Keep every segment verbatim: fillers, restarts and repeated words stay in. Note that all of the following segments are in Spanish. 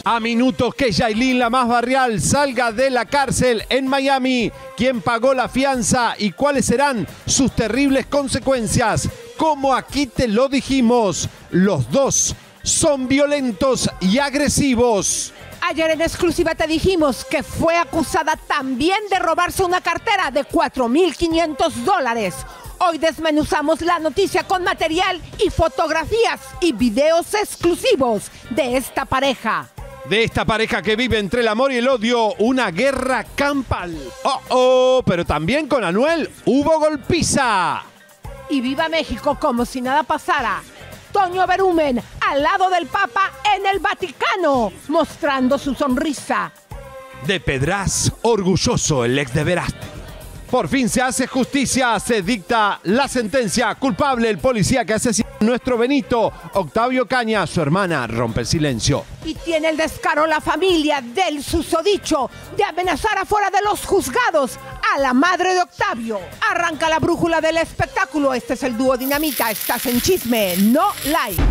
A minutos que Yailin, la más barrial, salga de la cárcel en Miami, ¿quién pagó la fianza y cuáles serán sus terribles consecuencias? Como aquí te lo dijimos, los dos son violentos y agresivos. Ayer en exclusiva te dijimos que fue acusada también de robarse una cartera de cuatro mil quinientos dólares. Hoy desmenuzamos la noticia con material y fotografías y videos exclusivos de esta pareja. De esta pareja que vive entre el amor y el odio, una guerra campal. Oh, oh, pero también con Anuel hubo golpiza. Y viva México como si nada pasara. Toño Berumen al lado del Papa en el Vaticano, mostrando su sonrisa. De Pedraz, orgulloso el ex de Verástegui. Por fin se hace justicia, se dicta la sentencia. Culpable el policía que asesinó a nuestro Benito. Octavio Caña, su hermana, rompe el silencio. Y tiene el descaro la familia del susodicho de amenazar afuera de los juzgados a la madre de Octavio. Arranca la brújula del espectáculo. Este es el dúo Dinamita. Estás en Chisme, no like.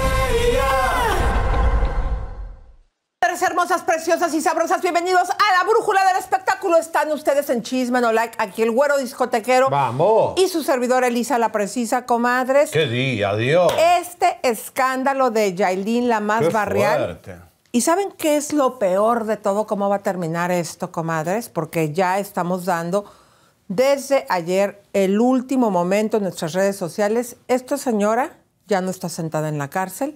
Hermosas, preciosas y sabrosas, bienvenidos a la brújula del espectáculo. Están ustedes en Chisme No Like, aquí el güero discotequero. ¡Vamos! Y su servidora Elisa la Precisa, comadres. ¡Qué día, Dios! Este escándalo de Yailin, la más ¡Qué barrial. fuerte! ¿Y saben qué es lo peor de todo? ¿Cómo va a terminar esto, comadres? Porque ya estamos dando desde ayer el último momento en nuestras redes sociales. Esta señora ya no está sentada en la cárcel.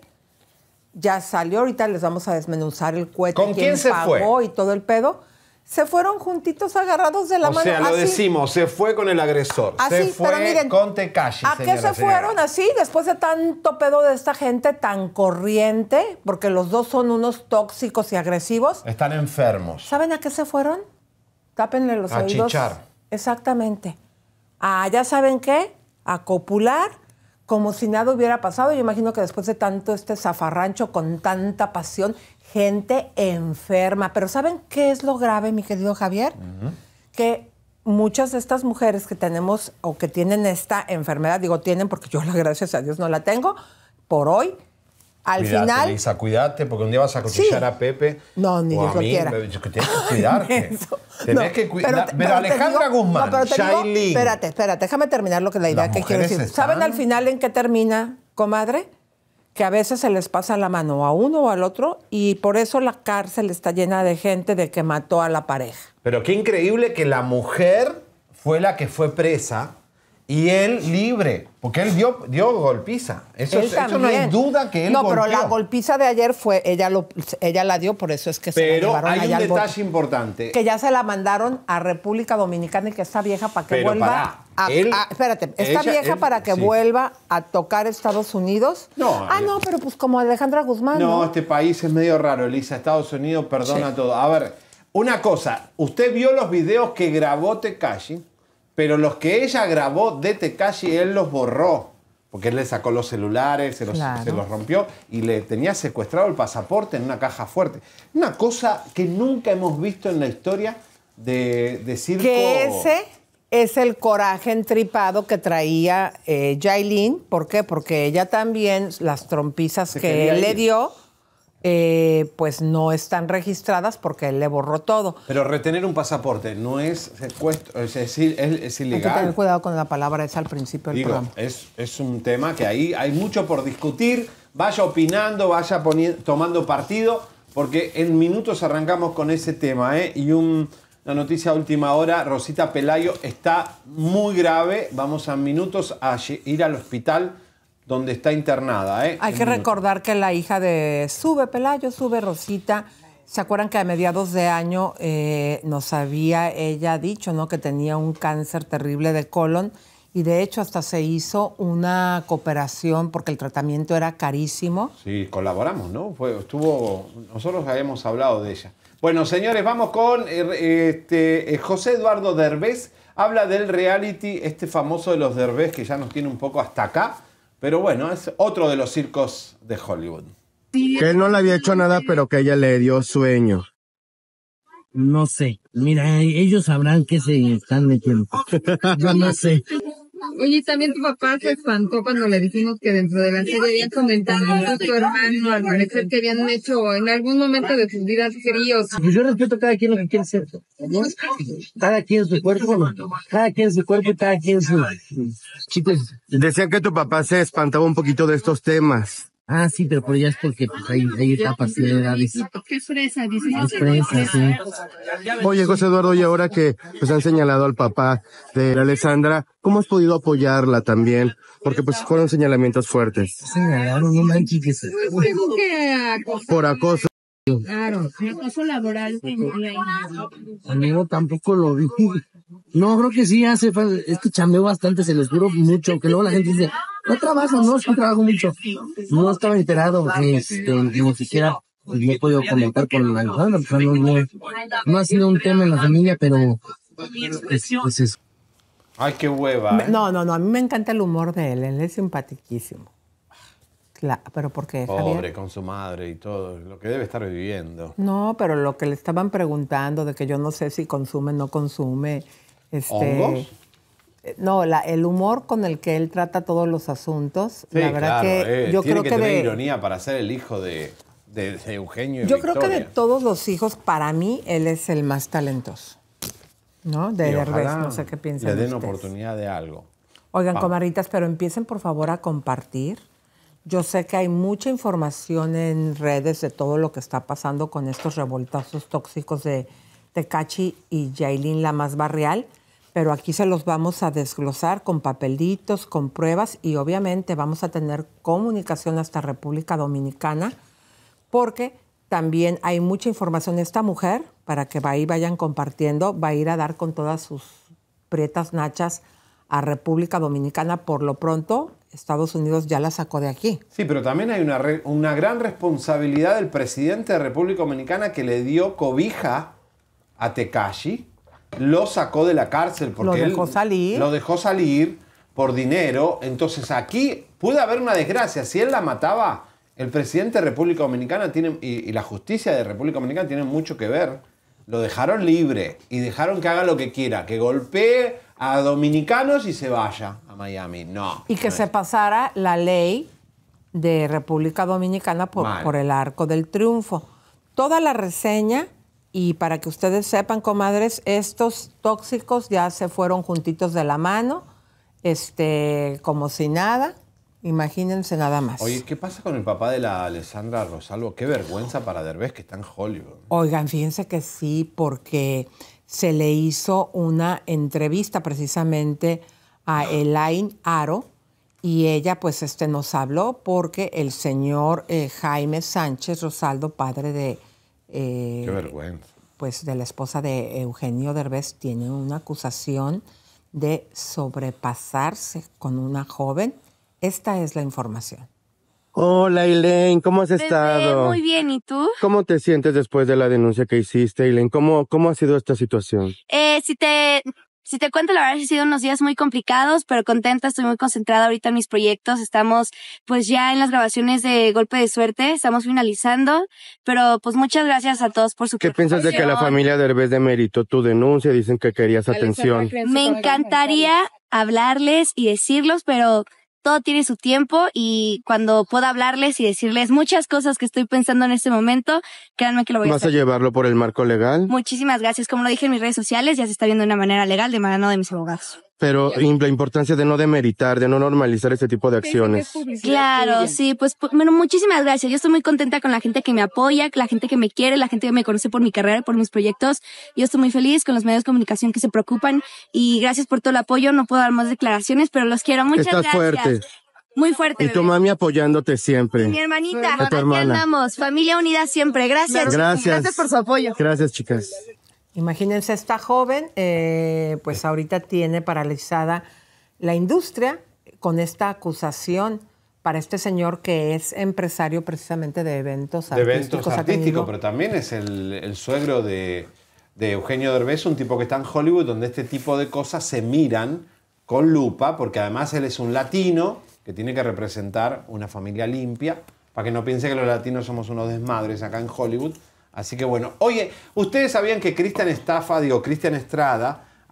Ya salió, ahorita les vamos a desmenuzar el cohete. ¿Con quién se pagó fue? Y todo el pedo. Se fueron juntitos agarrados de la o mano. O sea, lo así. decimos, se fue con el agresor. Así, se fue pero miren, con Tekashi, ¿a qué se fueron así? Después de tanto pedo de esta gente tan corriente, porque los dos son unos tóxicos y agresivos. Están enfermos. ¿Saben a qué se fueron? Tápenle los a oídos. A chichar. Exactamente. Ah, ¿ya saben qué? A copular. Como si nada hubiera pasado. Yo imagino que después de tanto este zafarrancho con tanta pasión, gente enferma. Pero ¿saben qué es lo grave, mi querido Javier? Uh-huh. Que muchas de estas mujeres que tenemos o que tienen esta enfermedad, digo tienen porque yo, gracias a Dios, no la tengo, por hoy, al cuídate, final... Lisa, cuídate, porque un día vas a cuchillar sí. a Pepe. No, ni Dios lo quiera. Tienes que cuidarte. Tenés no, que cuidar. Pero, pero, pero Alejandra digo, Guzmán, no, pero Yailin. Digo, espérate, espérate, déjame terminar lo que la idea Las que quiero decir. están... ¿Saben al final en qué termina, comadre? Que a veces se les pasa la mano a uno o al otro y por eso la cárcel está llena de gente de que mató a la pareja. Pero qué increíble que la mujer fue la que fue presa y él libre, porque él dio, dio golpiza. Eso, es, eso no hay duda que él No, golpeó. pero la golpiza de ayer fue, ella, lo, ella la dio, por eso es que se la llevaron Pero hay allá un al detalle bote. importante. Que ya se la mandaron a República Dominicana y que esta vieja para que pero vuelva... Para, a, él, a, espérate, esta ella, vieja él, para que sí. vuelva a tocar Estados Unidos. No. Ah, no, pero pues como Alejandra Guzmán, ¿no? No, este país es medio raro, Elisa. Estados Unidos perdona sí. todo. A ver, una cosa. Usted vio los videos que grabó Tekashi, pero los que ella grabó de Tekashi, él los borró. Porque él le sacó los celulares, se los, claro. se los rompió y le tenía secuestrado el pasaporte en una caja fuerte. Una cosa que nunca hemos visto en la historia de, de circo. Que ese es el coraje entripado que traía eh, Yailin. ¿Por qué? Porque ella también, las trompizas se que él ir. le dio... Eh, pues no están registradas porque él le borró todo. Pero retener un pasaporte no es secuestro, es, es, es, es ilegal. Hay que tener cuidado con la palabra esa al principio del Digo, programa. Es, es un tema que ahí hay mucho por discutir. Vaya opinando, vaya poniendo, tomando partido, porque en minutos arrancamos con ese tema. ¿eh? Y un, una noticia a última hora, Rosita Pelayo está muy grave. Vamos a minutos a ir al hospital donde está internada. ¿eh? Hay que recordar que la hija de Sube Pelayo, Sube Rosita, ¿se acuerdan que a mediados de año eh, nos había ella dicho, ¿no?, que tenía un cáncer terrible de colon? Y de hecho hasta se hizo una cooperación porque el tratamiento era carísimo. Sí, colaboramos, ¿no? Fue, estuvo, nosotros habíamos hablado de ella. Bueno, señores, vamos con este, José Eduardo Derbez. Habla del reality, este famoso de los Derbez, que ya nos tiene un poco hasta acá. Pero bueno, es otro de los circos de Hollywood. Que él no le había hecho nada, pero que ella le dio sueño. No sé. Mira, ellos sabrán que se están metiendo. Yo no sé. Oye, también tu papá se espantó cuando le dijimos que dentro de la serie habían comentado a tu hermano, al parecer que habían hecho en algún momento de sus vidas fríos. Pues yo respeto a cada quien lo que quiere ser, ¿no? Cada quien su cuerpo, ¿no? Cada quien su cuerpo y cada quien su... Chicos. Decían que tu papá se espantaba un poquito de estos temas. Ah, sí, pero por ya es porque pues, hay, hay etapas de edades. ¿Qué es fresa? Dice. Es fresa, sí. Oye, José Eduardo, y ahora que pues han señalado al papá de Alessandra, ¿cómo has podido apoyarla también? Porque pues fueron señalamientos fuertes. Señalaron, no manches que se... Dijo que acosó. Por acoso. Claro, acoso laboral. Amigo, tampoco lo vi. No, creo que sí hace falta. Es que chambeo bastante, se les juro mucho. Que luego la gente dice, no trabajo, no, sí trabajo mucho. No estaba enterado, este, ni siquiera pues, no he podido comentar por la Alejandra, porque no, no, no ha sido un tema en la familia, pero pues, pues eso. Ay, qué hueva. ¿eh? No, no, no, a mí me encanta el humor de él, él es simpaticísimo. Claro, pero ¿por qué, Pobre, Javier? con su madre y todo, lo que debe estar viviendo. No, pero lo que le estaban preguntando de que yo no sé si consume o no consume. Este, ¿Hongos? No, la, el humor con el que él trata todos los asuntos, Sí, la verdad claro, que eh, yo tiene creo que, que tener de, ironía para ser el hijo de, de, de Eugenio y yo creo que de Victoria. todos los hijos, para mí, él es el más talentoso. ¿No? De Y Derbez, ojalá no sé qué piensan le den ustedes. oportunidad de algo. Oigan, Vamos. comadritas, pero empiecen por favor a compartir. Yo sé que hay mucha información en redes de todo lo que está pasando con estos revoltazos tóxicos de Tekashi y Yailin, la más barrial, pero aquí se los vamos a desglosar con papelitos, con pruebas y obviamente vamos a tener comunicación hasta República Dominicana porque también hay mucha información. Esta mujer, para que ahí vayan compartiendo, va a ir a dar con todas sus prietas nachas a República Dominicana. Por lo pronto, Estados Unidos ya la sacó de aquí. Sí, pero también hay una, re- una gran responsabilidad del presidente de República Dominicana que le dio cobija a Tekashi, lo sacó de la cárcel porque Lo dejó él salir. lo dejó salir por dinero. Entonces aquí puede haber una desgracia. Si él la mataba, el presidente de República Dominicana tiene, y, y la justicia de República Dominicana tienen mucho que ver. Lo dejaron libre y dejaron que haga lo que quiera, que golpee a dominicanos y se vaya a Miami. No. Y que no se es. pasara la ley de República Dominicana por, Mal. por el Arco del Triunfo. Toda la reseña, y para que ustedes sepan, comadres, estos tóxicos ya se fueron juntitos de la mano, este, como si nada. Imagínense nada más. Oye, ¿qué pasa con el papá de la Alessandra Rosalvo? Qué vergüenza para Derbez que está en Hollywood. Oigan, fíjense que sí, porque se le hizo una entrevista precisamente a Elaine Aro y ella pues este, nos habló porque el señor eh, Jaime Sánchez Rosaldo, padre de, eh, Qué vergüenza. pues, de la esposa de Eugenio Derbez, tiene una acusación de sobrepasarse con una joven. Esta es la información. Hola, Elaine, ¿cómo has Bebé, estado? muy bien, ¿y tú? ¿Cómo te sientes después de la denuncia que hiciste, Elaine? ¿Cómo, cómo ha sido esta situación? Eh, si te, si te cuento, la verdad, han sido unos días muy complicados, pero contenta, estoy muy concentrada ahorita en mis proyectos. Estamos, pues, ya en las grabaciones de Golpe de Suerte, estamos finalizando, pero, pues, muchas gracias a todos por su ¿Qué piensas de que la preocupación. familia Derbez demeritó tu denuncia? Dicen que querías atención. Me encantaría hablarles y decirlos, pero todo tiene su tiempo y cuando pueda hablarles y decirles muchas cosas que estoy pensando en este momento, créanme que lo voy a ¿Vas a hacer. llevarlo por el marco legal? Muchísimas gracias. Como lo dije en mis redes sociales, ya se está viendo de una manera legal de mano de mis abogados. Pero y la importancia de no demeritar, de no normalizar este tipo de acciones. Claro, sí, pues pu- bueno, muchísimas gracias. Yo estoy muy contenta con la gente que me apoya, la gente que me quiere, la gente que me conoce por mi carrera, por mis proyectos. Yo estoy muy feliz con los medios de comunicación que se preocupan y gracias por todo el apoyo. No puedo dar más declaraciones, pero los quiero. Muchas Estás gracias. fuerte. Muy fuerte. Y tu bebé. mami apoyándote siempre. Mi hermanita, A tu aquí hermana. andamos. Familia unida siempre. Gracias. Gracias. Gracias por su apoyo. Gracias, chicas. Imagínense, esta joven, eh, pues ahorita tiene paralizada la industria con esta acusación para este señor que es empresario precisamente de eventos De artísticos. eventos Ha artísticos, tenido- pero también es el, el suegro de, de Eugenio Derbez, un tipo que está en Hollywood, donde este tipo de cosas se miran con lupa, porque además él es un latino que tiene que representar una familia limpia, para que no piense que los latinos somos unos desmadres acá en Hollywood. Así que bueno, oye, ¿ustedes sabían que Cristian Estafa, digo, Cristian Estrada,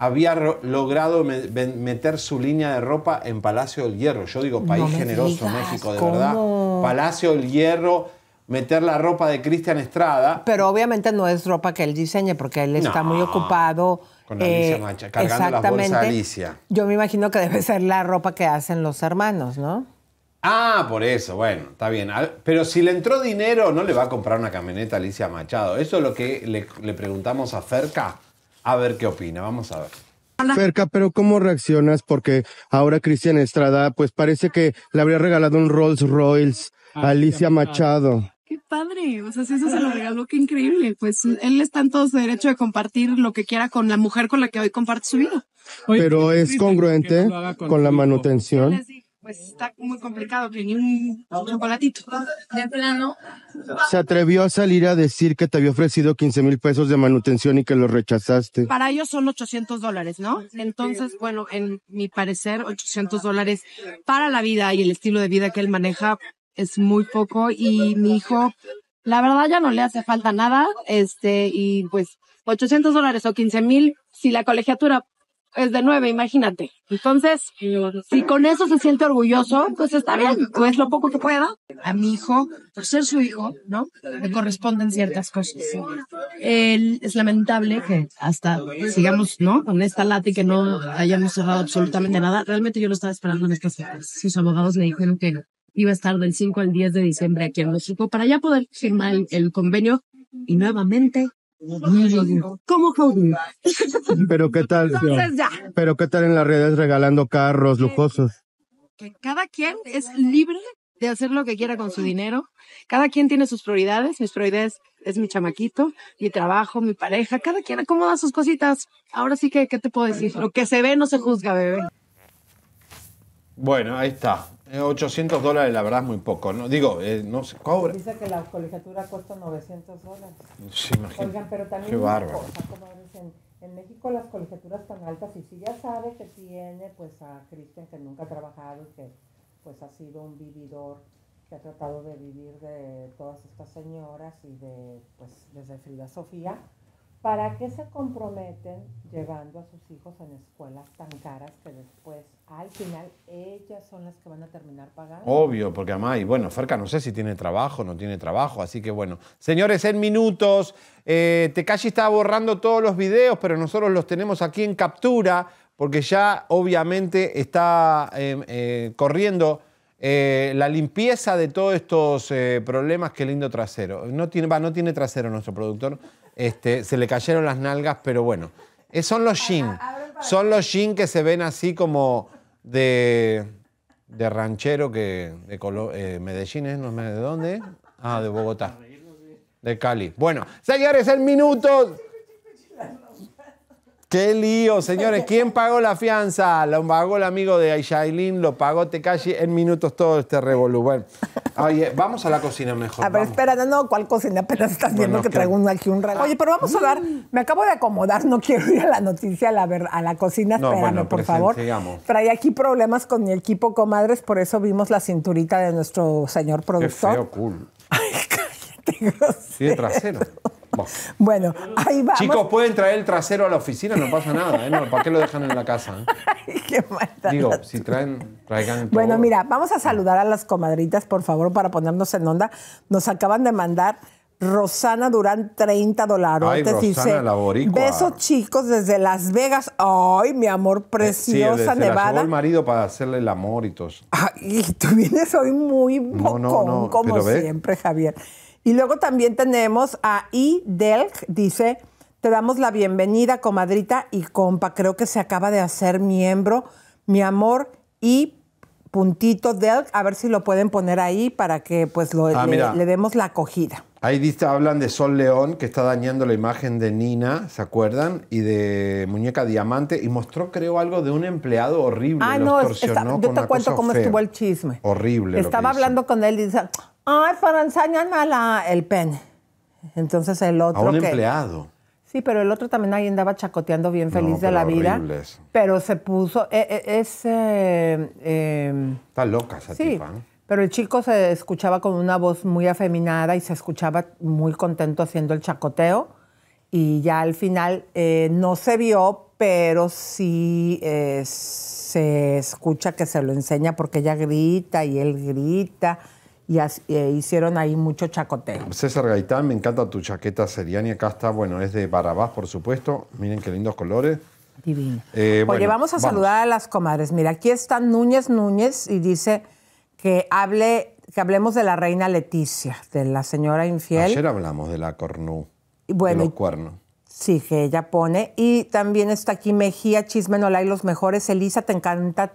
había ro- logrado me- me- meter su línea de ropa en Palacio del Hierro. Yo digo, país No me generoso, digas, México, de ¿cómo? verdad. Palacio del Hierro, meter la ropa de Cristian Estrada. Pero obviamente no es ropa que él diseñe porque él está No, muy ocupado. con Alicia Macha, cargando las bolsas de Alicia. Yo me imagino que debe ser la ropa que hacen los hermanos, ¿no? Ah, por eso, bueno, está bien. Al- Pero si le entró dinero, no le va a comprar una camioneta a Alicia Machado. Eso es lo que le, le preguntamos a Ferca, a ver qué opina. Vamos a ver. Ferca, pero ¿cómo reaccionas? Porque ahora Cristian Estrada, pues parece que le habría regalado un Rolls Royce a Alicia Machado. Qué padre, o sea, si eso se lo regaló, qué increíble. Pues él está en todo su derecho de compartir lo que quiera con la mujer con la que hoy comparte su vida. Pero es congruente con la manutención. Les digo, pues está muy complicado, que ni un chocolatito. De plano. Se atrevió a salir a decir que te había ofrecido quince mil pesos de manutención y que lo rechazaste. Para ellos son ochocientos dólares, ¿no? Entonces, bueno, en mi parecer, ochocientos dólares para la vida y el estilo de vida que él maneja es muy poco. Y mi hijo, la verdad, ya no le hace falta nada. Este, y pues, ochocientos dólares o quince mil, si la colegiatura es de nueve, imagínate. Entonces, si con eso se siente orgulloso, pues está bien, pues lo poco que pueda. A mi hijo, por ser su hijo, ¿no? Le corresponden ciertas cosas. Él, es lamentable que hasta sigamos, ¿no? Con esta lata y que no hayamos cerrado absolutamente nada. Realmente yo lo estaba esperando en estas horas. Sus abogados le dijeron que iba a estar del cinco al diez de diciembre aquí en México para ya poder firmar el, el convenio y nuevamente ¿cómo joven? Pero qué tal, Entonces ya, pero qué tal en las redes regalando carros lujosos. que cada quien es libre de hacer lo que quiera con su dinero. Cada quien tiene sus prioridades. Mis prioridades es mi chamaquito, mi trabajo, mi pareja. Cada quien acomoda sus cositas. Ahora sí que, ¿qué te puedo decir? Lo que se ve no se juzga, bebé. Bueno, ahí está. Eh, ochocientos dólares, la verdad, es muy poco, ¿no? Digo, eh, no se cobra. Dice que la colegiatura cuesta novecientos dólares. Sí, imagínate. Oigan, pero también Qué una bárbaro. cosa, comadres, en, en México las colegiaturas están altas y si ya sabe que tiene pues a Cristian que nunca ha trabajado y que pues ha sido un vividor que ha tratado de vivir de todas estas señoras y de pues desde Frida Sofía, ¿para qué se comprometen llevando a sus hijos en escuelas tan caras que después al final ellas son las que van a terminar pagando? Obvio, porque además, y bueno, Ferca no sé si tiene trabajo o no tiene trabajo, así que bueno. Señores, en minutos, eh, Tekashi está borrando todos los videos, pero nosotros los tenemos aquí en captura, porque ya obviamente está eh, eh, corriendo eh, la limpieza de todos estos eh, problemas. Qué lindo trasero. No tiene, va, no tiene trasero nuestro productor, este, se le cayeron las nalgas, pero bueno. Eh, son los jeans, son los jeans que se ven así como de... de ranchero que de Colo- eh, Medellín, ¿es? ¿No es de dónde? Ah, de Bogotá. De Cali. Bueno, señores, en minutos. ¡Qué lío, señores! ¿Quién pagó la fianza? Lo pagó el amigo de Aishailin, lo pagó Tekashi. En minutos todo este revolú. Bueno, oye, vamos a la cocina mejor. A ver, vamos. espera, no, no, ¿cuál cocina? Apenas estás viendo Bueno, que ¿qué? traigo un- aquí un regalo. Oye, pero vamos a dar, me acabo de acomodar, no quiero ir a la noticia, a la, ver- a la cocina, No, espérame, bueno, por presen- favor. sigamos. Trae aquí problemas con mi equipo, comadres, por eso vimos la cinturita de nuestro señor Qué productor. feo, cool. Ay, cállate, grosero. Tiene trasero. Bueno. Bueno, ahí vamos. Chicos, pueden traer el trasero a la oficina, no pasa nada, ¿eh? No, ¿para qué lo dejan en la casa? eh? Ay, qué maldad. Digo, si traen, traigan todo. Bueno, mira, vamos a saludar a las comadritas, por favor, para ponernos en onda. Nos acaban de mandar Rosana Durán, treinta dólares. Ay, Rosana, la boricua. Besos, chicos, desde Las Vegas. Ay, mi amor, preciosa, sí, se la llevó Nevada. el marido para hacerle el amor y todo eso. Ay, tú vienes hoy muy No, no, bocón, no, como pero ve. siempre, Javier. Y luego también tenemos a I. Delk, dice, te damos la bienvenida, comadrita y compa. Creo que se acaba de hacer miembro, mi amor, y puntito Delk, a ver si lo pueden poner ahí para que pues lo, Ah, le, mira. le demos la acogida. Ahí dice, hablan de Sol León, que está dañando la imagen de Nina, ¿se acuerdan? Y de Muñeca Diamante. Y mostró, creo, algo de un empleado horrible. Ah, los no, es- torsionó está- con yo te una cuento cosa cómo fea. estuvo el chisme. Horrible. lo que Estaba hizo. hablando con él y dice, ay, para enseñarme la, el pene. Entonces el A otro un que... empleado. Sí, pero el otro también ahí andaba chacoteando bien No, feliz de pero la vida. horrible eso. Pero se puso... eh, eh, es... eh, eh, Está loca esa sí, tipa, ¿eh? pero el chico se escuchaba con una voz muy afeminada y se escuchaba muy contento haciendo el chacoteo. y ya al final eh, no se vio, pero sí eh, se escucha que se lo enseña porque ella grita y él grita y as, eh, hicieron ahí mucho chacoteo. César Gaitán, me encanta tu chaqueta Seriani. Acá está, bueno, es de Barrabás, por supuesto. Miren qué lindos colores. Divino. Eh, Oye, bueno, vamos a vamos. saludar a las comadres. Mira, aquí está Núñez Núñez y dice que hable, que hablemos de la reina Leticia, de la señora infiel. Ayer hablamos de la cornú, Y bueno, de los y- cuernos. Sí, que ella pone. Y también está aquí Mejía, Chisme No Like, los mejores. Elisa, te encanta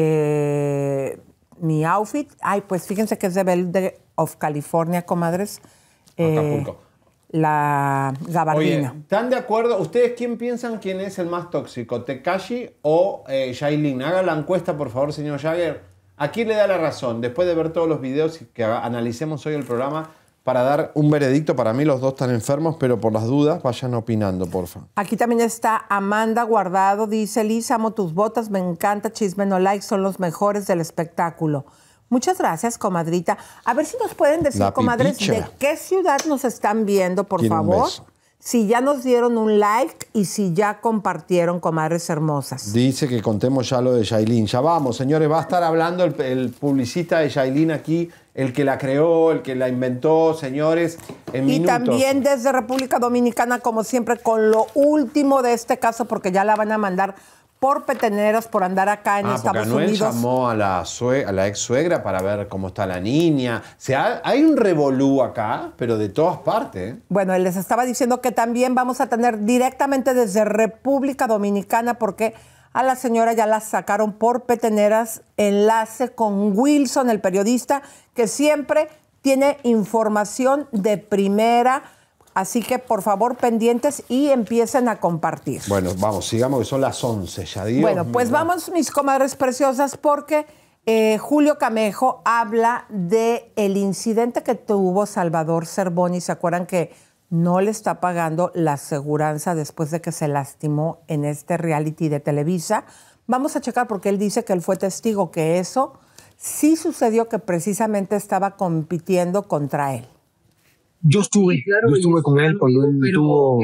eh, mi outfit. Ay, pues fíjense que es de Belle of California, comadres. Eh, Acapulco. la Oye, gabardina. ¿están de acuerdo? ¿Ustedes quién piensan quién es el más tóxico? ¿Tekashi o eh, Yailin? Haga la encuesta, por favor, señor Jagger. ¿A quién le da la razón? Después de ver todos los videos y que analicemos hoy el programa, para dar un veredicto. Para mí los dos están enfermos, pero por las dudas vayan opinando, porfa. Aquí también está Amanda Guardado, dice, Lisa, amo tus botas, me encanta, Chisme No Like, son los mejores del espectáculo. Muchas gracias, comadrita. A ver si nos pueden decir, La comadres, pipicha. de qué ciudad nos están viendo, por Quiero un favor. beso. Si ya nos dieron un like y si ya compartieron, comadres hermosas. Dice que contemos ya lo de Yailin. Ya vamos, señores, va a estar hablando el, el publicista de Yailin aquí, el que la creó, el que la inventó, señores, en Y minutos. también desde República Dominicana, como siempre, con lo último de este caso, porque ya la van a mandar por peteneras, por andar acá en Ah, porque Estados Anuel Unidos. llamó a la, sue- a la ex suegra para ver cómo está la niña. O sea, hay un revolú acá, pero de todas partes. ¿eh? Bueno, les estaba diciendo que también vamos a tener directamente desde República Dominicana, porque a la señora ya la sacaron por peteneras, enlace con Wilson, el periodista, que siempre tiene información de primera. Así que, por favor, pendientes y empiecen a compartir. Bueno, vamos, sigamos, que son las once ya, Dios Bueno, pues mío. vamos, mis comadres preciosas, porque eh, Julio Camejo habla de el incidente que tuvo Salvador Cervoni. ¿Se acuerdan que no le está pagando la aseguranza después de que se lastimó en este reality de Televisa? Vamos a checar porque él dice que él fue testigo, que eso sí sucedió, que precisamente estaba compitiendo contra él. Yo estuve, yo estuve con él cuando él tuvo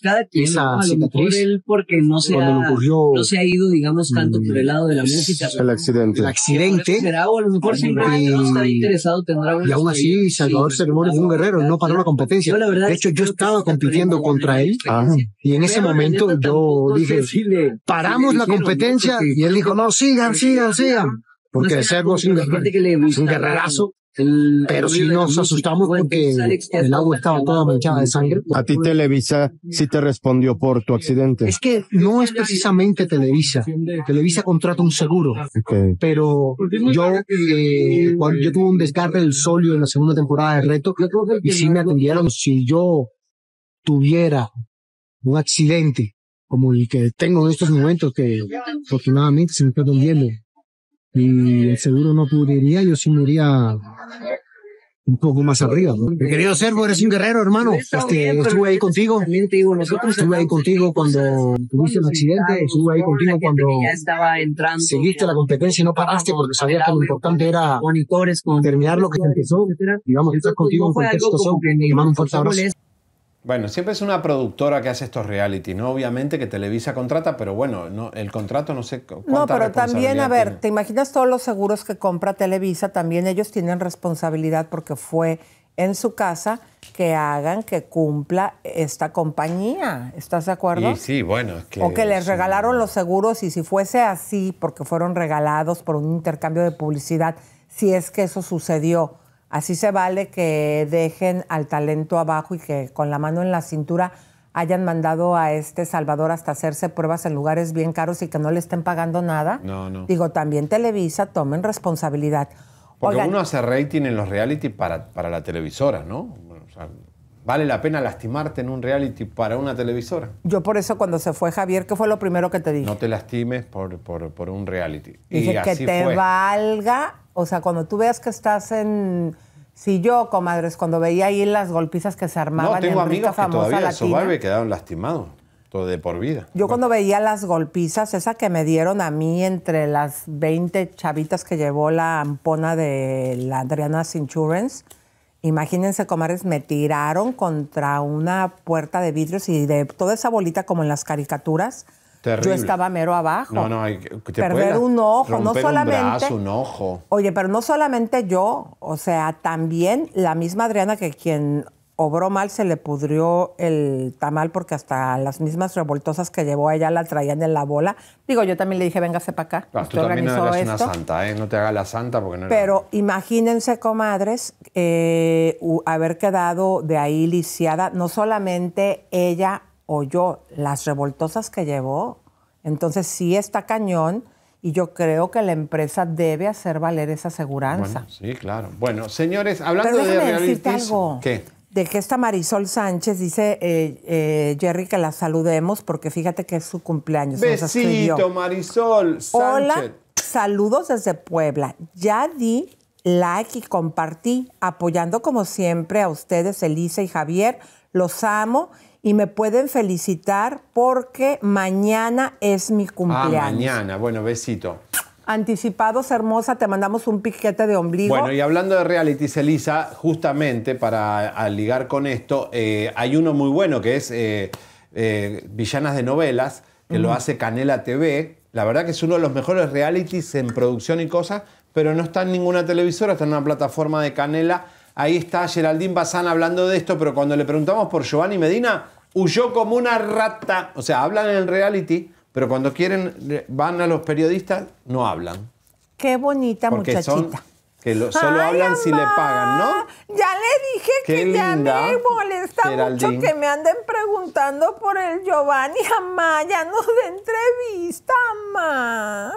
esa cicatriz, él porque no se, cuando ha, le ocurrió no se ha ido, digamos, tanto por el lado de la música. El accidente. el accidente. Será, o a lo mejor siempre Y- no está interesado, tendrá una Y aún así, historia. Salvador Sí, Cervoni fue un guerrero, no paró la competencia. Yo, la verdad, De hecho, yo creo que estaba sí está compitiendo perdiendo contra él, Ajá. y en ese Pero la momento neta yo tampoco dije, sé si le- paramos si le la dijeron, competencia, ¿no? Porque- y él dijo, no, sigan, sigan, sigan. Porque No el sé, Cervo es un gente guerrero, que le es un gusta, guerrerazo, el- pero el sí ruido de la nos música, asustamos bueno, porque pues, Alex, que el agua estaba toda manchada de sangre. A ti Televisa sí te respondió por tu accidente. Es que no es precisamente Televisa. Televisa contrata un seguro. Ok. Pero yo, eh, cuando yo tuve un desgarre del sóleo en la segunda temporada de Reto, y sí me atendieron. Si yo tuviera un accidente como el que tengo en estos momentos, que afortunadamente se me está atendiendo, y el seguro no cubriría, yo sí me iría un poco más arriba, ¿no? Mi querido Servo, eres un guerrero, hermano. Este, estuve ahí contigo. También te digo, nosotros Estuve ahí contigo cuando tuviste el accidente, estuve ahí contigo cuando ya estaba entrando. seguiste la competencia y no paraste porque sabías que lo importante era monitores con terminar lo que se empezó. Y vamos a estar contigo en cualquier situación. Te mando un fuerte abrazo. Bueno, siempre es una productora que hace estos reality, ¿no? Obviamente que Televisa contrata, pero bueno, no, el contrato no sé cu- cuánta No, pero también, a responsabilidad ver, tiene. ¿te imaginas todos los seguros que compra Televisa? También ellos tienen responsabilidad porque fue en su casa que hagan que cumpla esta compañía. ¿Estás de acuerdo? Y sí, bueno, es que... O que les sí. regalaron los seguros y si fuese así, porque fueron regalados por un intercambio de publicidad, si es que eso sucedió, así se vale que dejen al talento abajo y que con la mano en la cintura hayan mandado a este Salvador hasta hacerse pruebas en lugares bien caros y que no le estén pagando nada. No, no. Digo, también Televisa, tomen responsabilidad. Porque Oigan, uno hace rating en los reality para, para la televisora, ¿no? O sea, ¿vale la pena lastimarte en un reality para una televisora? yo por eso cuando se fue Javier, ¿qué fue lo primero que te dije? No te lastimes por, por, por un reality. Y Dije que así te fue. valga, o sea, cuando tú veas que estás en... Si yo, comadres, cuando veía ahí las golpizas que se armaban No, tengo en Rica amigos que Famosa todavía de Latina, Survivor quedaron lastimados, todo de por vida. yo cuando veía las golpizas, esa que me dieron a mí entre las veinte chavitas que llevó la ampona de la Adriana's Insurance, Imagínense, comadres, me tiraron contra una puerta de vidrios y de toda esa bolita como en las caricaturas. Terrible. Yo estaba mero abajo. No, no, hay que te perder puede un ojo, no romper solamente. un brazo, un ojo. Oye, pero no solamente yo, o sea, también la misma Adriana, que quien obró mal se le pudrió el tamal porque hasta las mismas revoltosas que llevó ella la traían en la bola. Digo, yo también le dije, véngase para acá. Ah, usted tú también no organizó eres esto. una santa, ¿eh? No te hagas la santa porque no eres. Pero imagínense, comadres, eh, u- haber quedado de ahí lisiada, no solamente ella o yo, las revoltosas que llevó. Entonces sí está cañón y yo creo que la empresa debe hacer valer esa aseguranza. Bueno, sí, claro. Bueno, señores, hablando Pero de déjame decirte realities, algo. ¿qué? De que esta Marisol Sánchez dice, eh, eh, Jerry, que la saludemos porque fíjate que es su cumpleaños. nos escribió. Besito, Marisol Sánchez. Hola, saludos desde Puebla. Ya di like y compartí, apoyando como siempre a ustedes, Elisa y Javier. Los amo y me pueden felicitar porque mañana es mi Ah, cumpleaños. mañana. Bueno, besito. Anticipados, hermosa, te mandamos un piquete de ombligo. Bueno, y hablando de realities, Elisa, justamente para a ligar con esto, eh, hay uno muy bueno que es eh, eh, Villanas de Novelas, que lo hace Canela T V. La verdad que es uno de los mejores realities en producción y cosas, pero no está en ninguna televisora, está en una plataforma de Canela. Ahí está Geraldine Bazán hablando de esto, pero cuando le preguntamos por Giovanni Medina, huyó como una rata. O sea, hablan en el reality, pero cuando quieren, van a los periodistas, no hablan. Qué bonita Porque muchachita. son que lo- solo Ay, hablan si le amá, pagan, ¿no? Ya le dije Qué que ya linda, me molesta Geraldine. mucho que me anden preguntando por el Giovanni. Amá, ya no de entrevista, amá.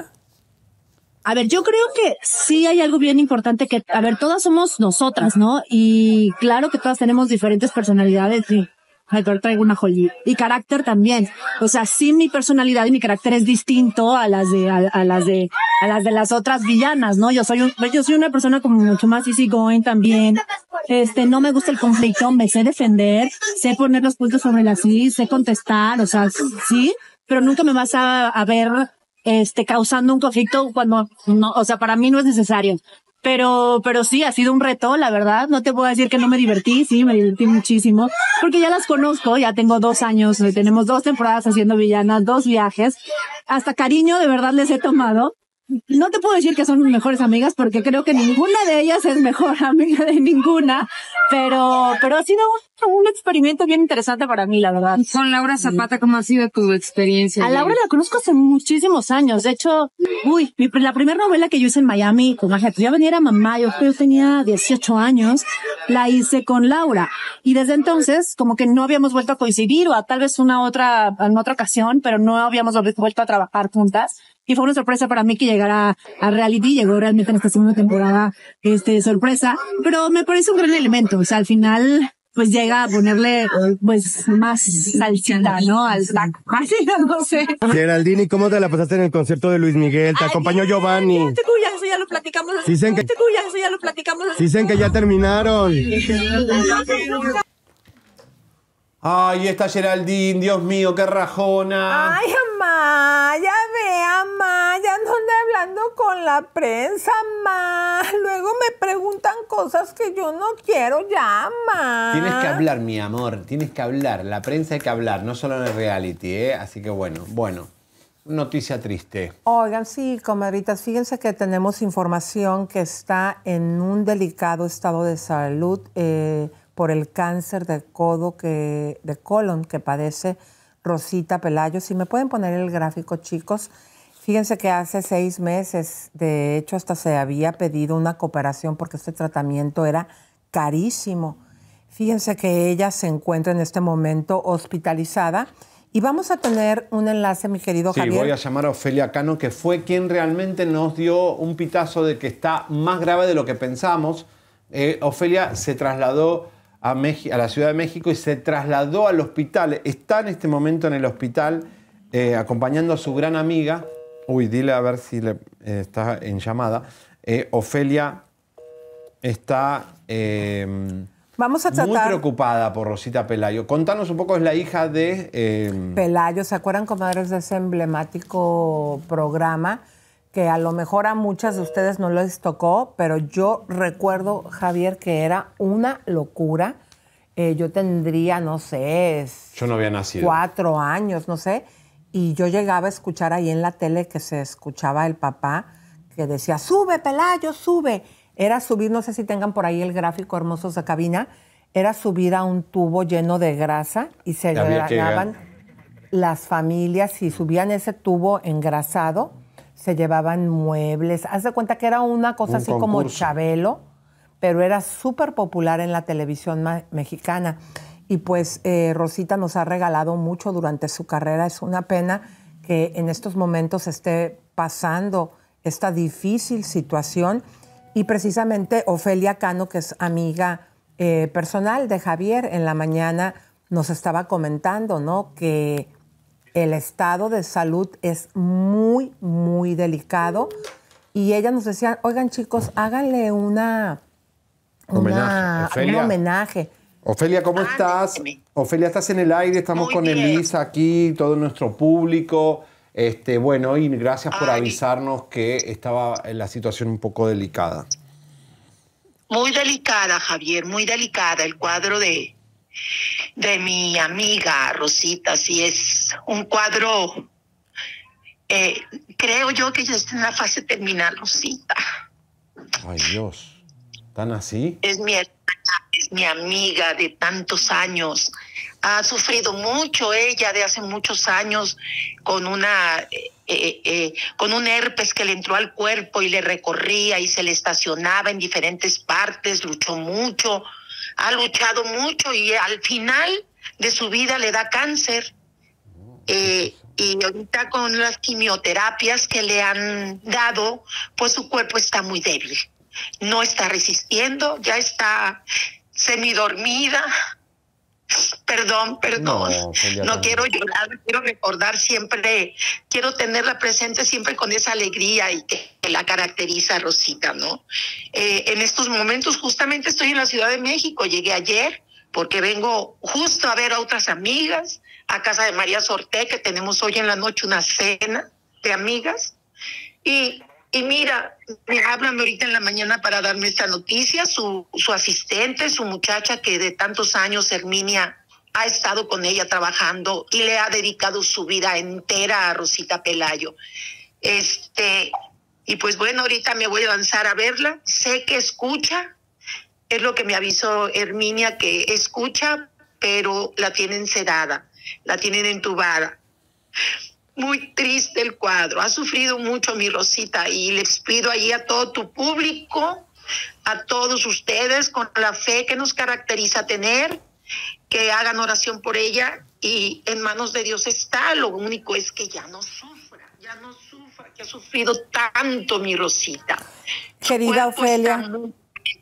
A ver, yo creo que sí hay algo bien importante que, a ver, todas somos nosotras, ¿no? Y claro que todas tenemos diferentes personalidades y, ay, pero traigo una joyita. Y carácter también. O sea, sí mi personalidad y mi carácter es distinto a las de, a, a las de, a las de las otras villanas, ¿no? Yo soy un, yo soy una persona como mucho más easygoing también. Este, no me gusta el conflicto, me sé defender, sé poner los puntos sobre las i, sé contestar, o sea, sí, pero nunca me vas a, a ver este, causando un conflicto cuando no, o sea, para mí no es necesario. Pero, pero sí, ha sido un reto, la verdad. No te puedo decir que no me divertí, sí, me divertí muchísimo, porque ya las conozco, ya tengo dos años, eh, tenemos dos temporadas haciendo villanas, dos viajes. Hasta cariño de verdad les he tomado. No te puedo decir que son mis mejores amigas porque creo que ninguna de ellas es mejor amiga de ninguna, pero, pero ha sido un, un experimento bien interesante para mí, la verdad. Con Laura Zapata, ¿cómo ha sido tu experiencia? A Laura la conozco hace muchísimos años. De hecho, uy, mi, la primera novela que yo hice en Miami, pues imagínate, yo venía a mamá, yo, yo tenía dieciocho años, la hice con Laura. Y desde entonces, como que no habíamos vuelto a coincidir, o a tal vez una otra, en otra ocasión, pero no habíamos vuelto a trabajar juntas. Y fue una sorpresa para mí que llegara a reality, llegó realmente en esta segunda temporada, este, sorpresa. Pero me parece un gran elemento, o sea, al final, pues llega a ponerle, pues, más salsita, ¿no? Al taco. Así, no sé. Geraldine, ¿y cómo te la pasaste en el concierto de Luis Miguel? Te acompañó Giovanni. Te cuya, eso ya lo platicamos. Dicen que- Te cuya, eso ya lo platicamos. Dicen que ya terminaron. Ay, esta Geraldine, Dios mío, qué rajona. Ay, amá, ya ve, amá, ya no ande hablando con la prensa, amá. Luego me preguntan cosas que yo no quiero ya, amá. Tienes que hablar, mi amor, tienes que hablar. La prensa hay que hablar, no solo en el reality, ¿eh? Así que bueno, bueno. Noticia triste. Oigan, sí, comadritas, fíjense que tenemos información que está en un delicado estado de salud eh, por el cáncer de codo que, de colon que padece Rosita Pelayo. Si me pueden poner el gráfico, chicos. Fíjense que hace seis meses, de hecho, hasta se había pedido una cooperación porque este tratamiento era carísimo. Fíjense que ella se encuentra en este momento hospitalizada. Y vamos a tener un enlace, mi querido Sí, Javier. voy a llamar a Ofelia Cano, que fue quien realmente nos dio un pitazo de que está más grave de lo que pensamos. Eh, Ofelia se trasladó a, Meji- a la Ciudad de México y se trasladó al hospital. Está en este momento en el hospital eh, acompañando a su gran amiga. Uy, dile a ver si le, eh, está en llamada. Eh, Ofelia está... eh, Vamos a muy tratar... preocupada por Rosita Pelayo. Contanos un poco, es la hija de... eh, Pelayo, ¿se acuerdan, comadres, de ese emblemático programa que a lo mejor a muchas de ustedes no les tocó, pero yo recuerdo, Javier, que era una locura. Eh, yo tendría, no sé, Yo no había nacido. cuatro años, no sé, y yo llegaba a escuchar ahí en la tele que se escuchaba el papá que decía, sube, Pelayo, sube. Era subir, no sé si tengan por ahí el gráfico Hermosos de Cabina, era subir a un tubo lleno de grasa y se Había que llevaban las familias y subían ese tubo engrasado, se llevaban muebles. Haz de cuenta que era una cosa Un así como concurso. Chabelo, pero era súper popular en la televisión ma- mexicana. Y pues eh, Rosita nos ha regalado mucho durante su carrera. Es una pena que en estos momentos esté pasando esta difícil situación. Y precisamente Ofelia Cano, que es amiga eh, personal de Javier, en la mañana nos estaba comentando, ¿no?, que el estado de salud es muy, muy delicado. Y ella nos decía, oigan chicos, háganle una, Homenaje. una- Ofelia. un homenaje. Ofelia, ¿cómo estás? Ofelia, estás en el aire, estamos Muy con bien. Elisa aquí, todo nuestro público. Este, bueno, y gracias por Ay. avisarnos que estaba en la situación un poco delicada. Muy delicada, Javier, muy delicada. El cuadro de, de mi amiga Rosita, sí es un cuadro, eh, creo yo que ya está en la fase terminal, Rosita. Ay, Dios. ¿Tan así? Es mi hermana, es mi amiga de tantos años. Ha sufrido mucho ella de hace muchos años con una eh, eh, eh, con un herpes que le entró al cuerpo y le recorría y se le estacionaba en diferentes partes. Luchó mucho, ha luchado mucho y al final de su vida le da cáncer. Eh, y ahorita con las quimioterapias que le han dado, pues su cuerpo está muy débil. No está resistiendo, ya está semidormida. Perdón, perdón. No, Ofelia, No no. quiero llorar, quiero recordar siempre, quiero tenerla presente siempre con esa alegría y que, que la caracteriza, Rosita, ¿no? Eh, en estos momentos justamente estoy en la Ciudad de México, llegué ayer porque vengo justo a ver a otras amigas, a casa de María Sorté, que tenemos hoy en la noche una cena de amigas. Y, y mira, me hablan ahorita en la mañana para darme esta noticia, su, su asistente, su muchacha que de tantos años, Herminia, ha estado con ella trabajando y le ha dedicado su vida entera a Rosita Pelayo. Este, y pues bueno, ahorita me voy a lanzar a verla, sé que escucha, es lo que me avisó Herminia, que escucha, pero la tienen sedada, la tienen entubada. Muy triste el cuadro, ha sufrido mucho mi Rosita y les pido ahí a todo tu público, a todos ustedes, con la fe que nos caracteriza tener, que hagan oración por ella y en manos de Dios está. Lo único es que ya no sufra, ya no sufra, que ha sufrido tanto mi Rosita. Querida Su cuerpo Ofelia. está muy-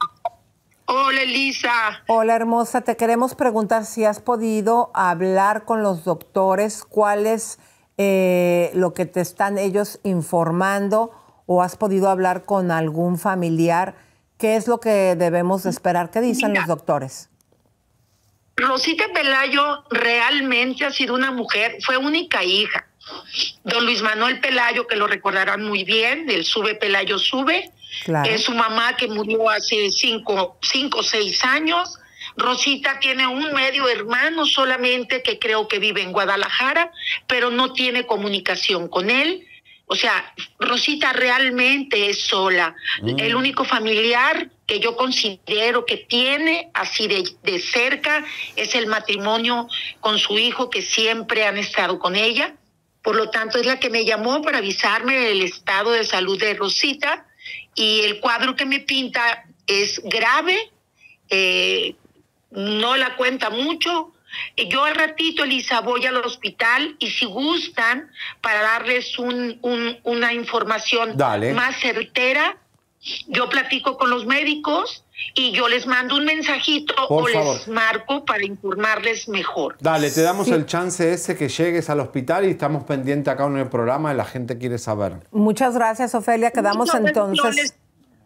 Hola, Elisa. Hola, hermosa. Te queremos preguntar si has podido hablar con los doctores, cuál es eh, lo que te están ellos informando, o has podido hablar con algún familiar. ¿Qué es lo que debemos de esperar? ¿Qué dicen Mira. los doctores? Rosita Pelayo realmente ha sido una mujer, fue única hija. Don Luis Manuel Pelayo, que lo recordarán muy bien, del Sube Pelayo Sube, Claro. es su mamá que murió hace cinco, cinco o seis años. Rosita tiene un medio hermano solamente que creo que vive en Guadalajara, pero no tiene comunicación con él. O sea, Rosita realmente es sola. Mm. El único familiar que yo considero que tiene así de, de cerca es el matrimonio con su hijo, que siempre han estado con ella. Por lo tanto, es la que me llamó para avisarme del estado de salud de Rosita. Y el cuadro que me pinta es grave, eh, no la cuenta mucho. Yo al ratito, Elisa, voy al hospital y si gustan, para darles un, un, una información Dale. más certera, yo platico con los médicos y yo les mando un mensajito Por o favor. les marco para informarles mejor. Dale, te damos Sí. el chance ese que llegues al hospital y estamos pendientes acá en el programa y la gente quiere saber. Muchas gracias, Ofelia. Quedamos No, no, entonces... no les-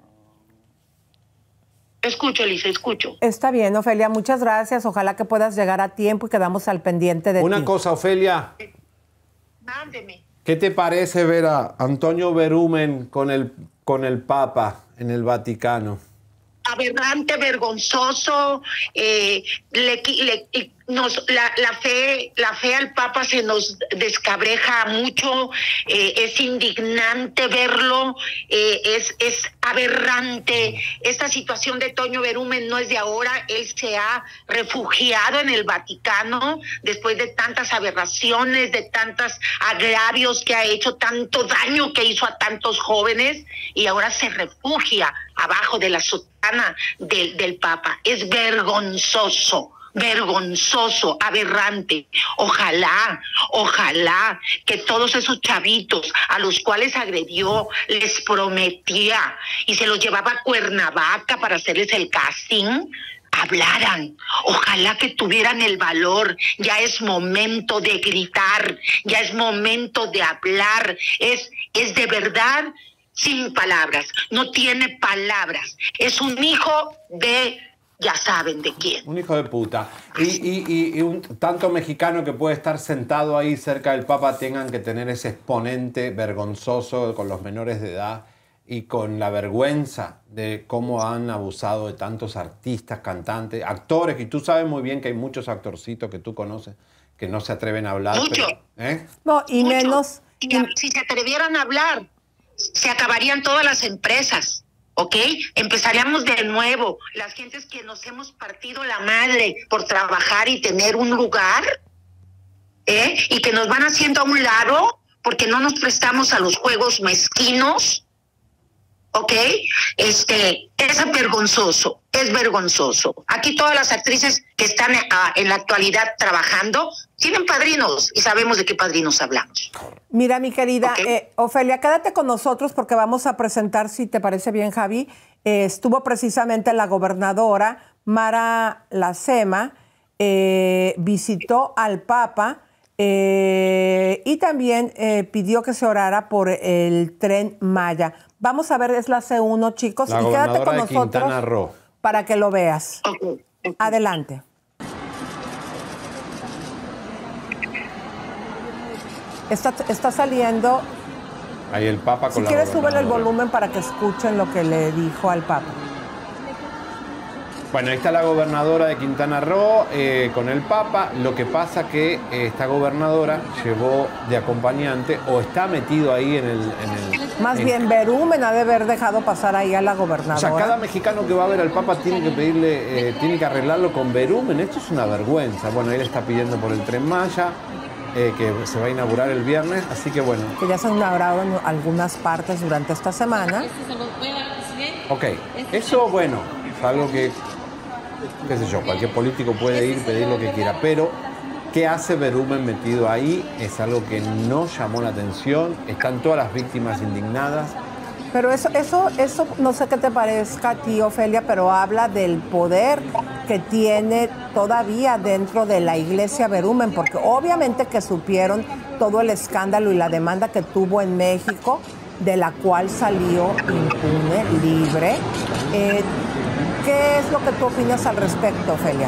Escucho, Elisa, escucho. Está bien, Ofelia. Muchas gracias. Ojalá que puedas llegar a tiempo y quedamos al pendiente de Una ti. cosa, Ofelia, Mándeme. ¿Qué te parece ver a Antonio Berumen con el, con el Papa en el Vaticano? Aberrante, vergonzoso, eh, le, le, nos, la, la fe, la fe al Papa se nos descabreja mucho, eh, es indignante verlo, eh, es, es aberrante. Esta situación de Toño Berumen no es de ahora, él se ha refugiado en el Vaticano después de tantas aberraciones, de tantos agravios que ha hecho, tanto daño que hizo a tantos jóvenes, y ahora se refugia abajo de la sotana del, del Papa. Es vergonzoso. Vergonzoso, aberrante. Ojalá, ojalá que todos esos chavitos a los cuales agredió, les prometía y se los llevaba a Cuernavaca para hacerles el casting, hablaran. Ojalá que tuvieran el valor. Ya es momento de gritar, ya es momento de hablar. Es, es de verdad sin palabras, no tiene palabras. Es un hijo de... ya saben de quién. Un hijo de puta. Y, y, y, y un tanto mexicano que puede estar sentado ahí cerca del Papa tengan que tener ese exponente vergonzoso con los menores de edad y con la vergüenza de cómo han abusado de tantos artistas, cantantes, actores, y tú sabes muy bien que hay muchos actorcitos que tú conoces que no se atreven a hablar. Mucho. Pero, ¿eh? No, y Mucho. menos... Y si se atrevieran a hablar, se acabarían todas las empresas. ¿Ok? Empezaríamos de nuevo. Las gentes que nos hemos partido la madre por trabajar y tener un lugar, ¿eh? Y que nos van haciendo a un lado porque no nos prestamos a los juegos mezquinos, ¿ok? Este, es vergonzoso, es vergonzoso. Aquí todas las actrices que están uh, en la actualidad trabajando tienen padrinos y sabemos de qué padrinos hablamos. Mira, mi querida, Okay. eh, Ofelia, quédate con nosotros porque vamos a presentar, si te parece bien, Javi, eh, estuvo precisamente la gobernadora Mara Lacema, eh, visitó al Papa eh, y también eh, pidió que se orara por el Tren Maya. Vamos a ver, es la C uno, chicos, La y quédate con gobernadora de nosotros Quintana Roo. para que lo veas. Okay. Okay. Adelante. Está, está saliendo. Ahí el Papa con Si la quieres, súbele el gobernadora. volumen para que escuchen lo que le dijo al Papa. Bueno, ahí está la gobernadora de Quintana Roo eh, con el Papa. Lo que pasa que eh, esta gobernadora llevó de acompañante o está metido ahí en el... En el Más en- bien, Berumen ha de haber dejado pasar ahí a la O gobernadora. sea, cada mexicano que va a ver al Papa tiene que pedirle, eh, tiene que arreglarlo con Berumen. Esto es una vergüenza. Bueno, él está pidiendo por el Tren Maya, eh, que se va a inaugurar el viernes. Así que bueno, Que ya se han inaugurado en algunas partes durante esta semana. ok. Eso, bueno, es algo que, qué sé yo, cualquier político puede ir, pedir lo que quiera. Pero, ¿qué hace Berumen metido ahí? Es algo que no llamó la atención. Están todas las víctimas indignadas. Pero eso, eso, eso, no sé qué te parezca a ti, Ofelia, pero habla del poder que tiene todavía dentro de la iglesia Berumen, porque obviamente que supieron todo el escándalo y la demanda que tuvo en México, de la cual salió impune, libre. Eh, ¿Qué es lo que tú opinas al respecto, Ofelia?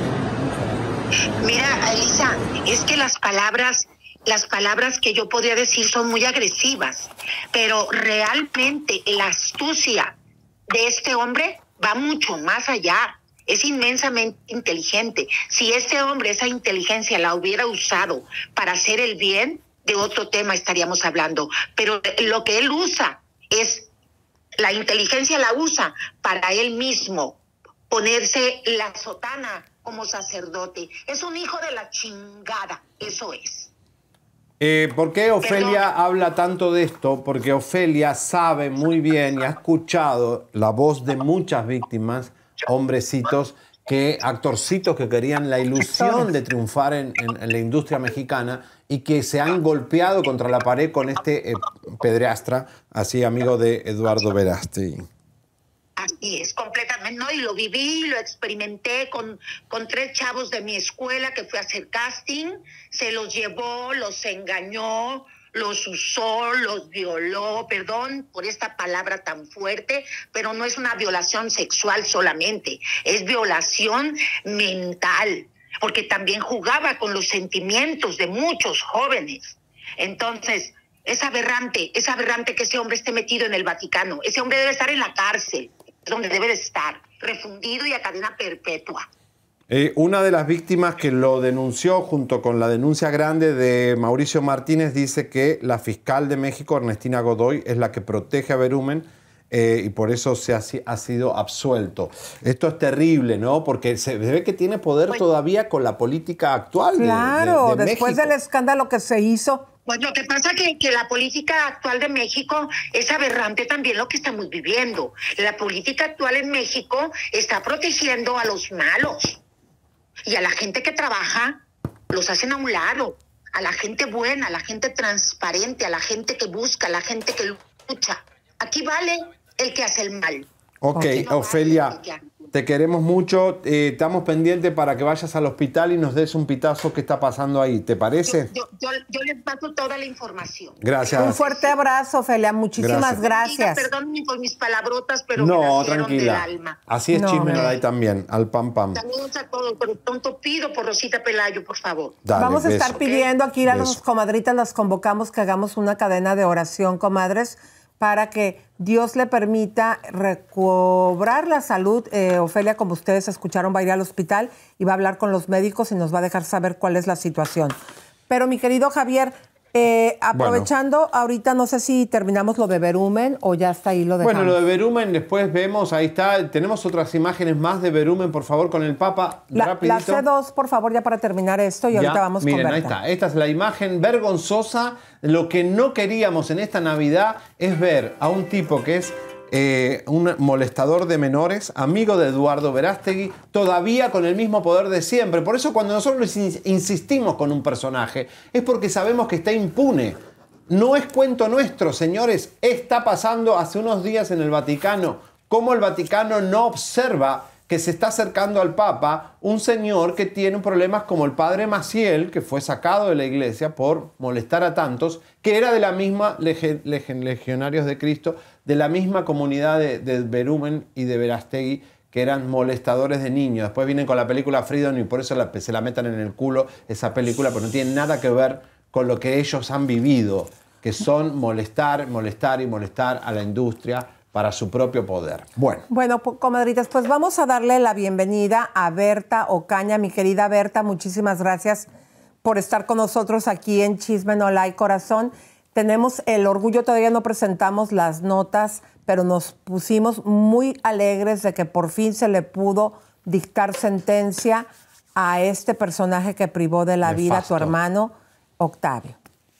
Mira, Elisa, es que las palabras, las palabras que yo podría decir son muy agresivas, pero realmente la astucia de este hombre va mucho más allá. Es inmensamente inteligente. Si este hombre esa inteligencia la hubiera usado para hacer el bien, de otro tema estaríamos hablando. Pero lo que él usa es, la inteligencia la usa para él mismo, ponerse la sotana como sacerdote. Es un hijo de la chingada, eso es. Eh, ¿Por qué Ofelia Perdón. habla tanto de esto? Porque Ofelia sabe muy bien y ha escuchado la voz de muchas víctimas, hombrecitos, que, actorcitos que querían la ilusión de triunfar en, en- en la industria mexicana y que se han golpeado contra la pared con este eh, pedrastra, así amigo de Eduardo Verástegui. Así es, completamente, ¿no? Y lo viví, lo experimenté con, con tres chavos de mi escuela que fui a hacer casting, se los llevó, los engañó, los usó, los violó, perdón por esta palabra tan fuerte, pero no es una violación sexual solamente, es violación mental, porque también jugaba con los sentimientos de muchos jóvenes. Entonces, Es aberrante, es aberrante que ese hombre esté metido en el Vaticano. Ese hombre debe estar en la cárcel, donde debe de estar, refundido y a cadena perpetua. Eh, una de las víctimas que lo denunció junto con la denuncia grande de Mauricio Martínez dice que la fiscal de México, Ernestina Godoy, es la que protege a Berumen eh, y por eso se ha, ha sido absuelto. Esto es terrible, ¿no? Porque se ve que tiene poder pues, todavía con la política actual. Claro, de, de, de después México. del escándalo que se hizo. Pues lo que pasa es que, que la política actual de México es aberrante también lo que estamos viviendo. La política actual en México está protegiendo a los malos. Y a la gente que trabaja los hacen a un lado. A la gente buena, a la gente transparente, a la gente que busca, a la gente que lucha. Aquí vale el que hace el mal. Ok, no Ofelia, vale te queremos mucho. Eh, estamos pendientes para que vayas al hospital y nos des un pitazo que está pasando ahí. ¿Te parece? Yo, yo, yo, yo les paso toda la información. Gracias. Un fuerte abrazo, Ofelia. Muchísimas gracias. gracias. Perdónenme por mis palabrotas, pero no, me tranquila. Del alma. Así es, no, Chisme no da ahí también, al pam pam. Saludos a todos, pero pronto pido por Rosita Pelayo, por favor. Dale, Vamos a beso. estar pidiendo aquí a las comadritas, las convocamos que hagamos una cadena de oración, comadres, para que Dios le permita recobrar la salud. Eh, Ofelia, como ustedes escucharon, va a ir al hospital y va a hablar con los médicos y nos va a dejar saber cuál es la situación. Pero mi querido Javier, eh, aprovechando, bueno. ahorita no sé si terminamos lo de Berumen o ya está ahí lo dejamos. Bueno, lo de Berumen después vemos, ahí está. Tenemos otras imágenes más de Berumen, por favor, con el Papa. La, rapidito. la C dos, por favor, ya para terminar esto y ya, ahorita vamos miren, con ahí Berta. está. Esta es la imagen vergonzosa. Lo que no queríamos en esta Navidad es ver a un tipo que es eh, un molestador de menores, amigo de Eduardo Verástegui, todavía con el mismo poder de siempre. Por eso cuando nosotros insistimos con un personaje es porque sabemos que está impune. No es cuento nuestro, señores. Está pasando hace unos días en el Vaticano. Cómo el Vaticano no observa que se está acercando al Papa un señor que tiene problemas como el padre Maciel, que fue sacado de la iglesia por molestar a tantos, que era de la misma leg leg Legionarios de Cristo, de la misma comunidad de, de Berumen y de Verástegui, que eran molestadores de niños. Después vienen con la película Freedom y por eso la, se la metan en el culo esa película, pero no tiene nada que ver con lo que ellos han vivido, que son molestar, molestar y molestar a la industria para su propio poder. Bueno. Bueno, comadritas, pues vamos a darle la bienvenida a Berta Ocaña. Mi querida Berta, muchísimas gracias por estar con nosotros aquí en Chisme No Like Corazón. Tenemos el orgullo, todavía no presentamos las notas, pero nos pusimos muy alegres de que por fin se le pudo dictar sentencia a este personaje que privó de la vida a tu hermano Octavio.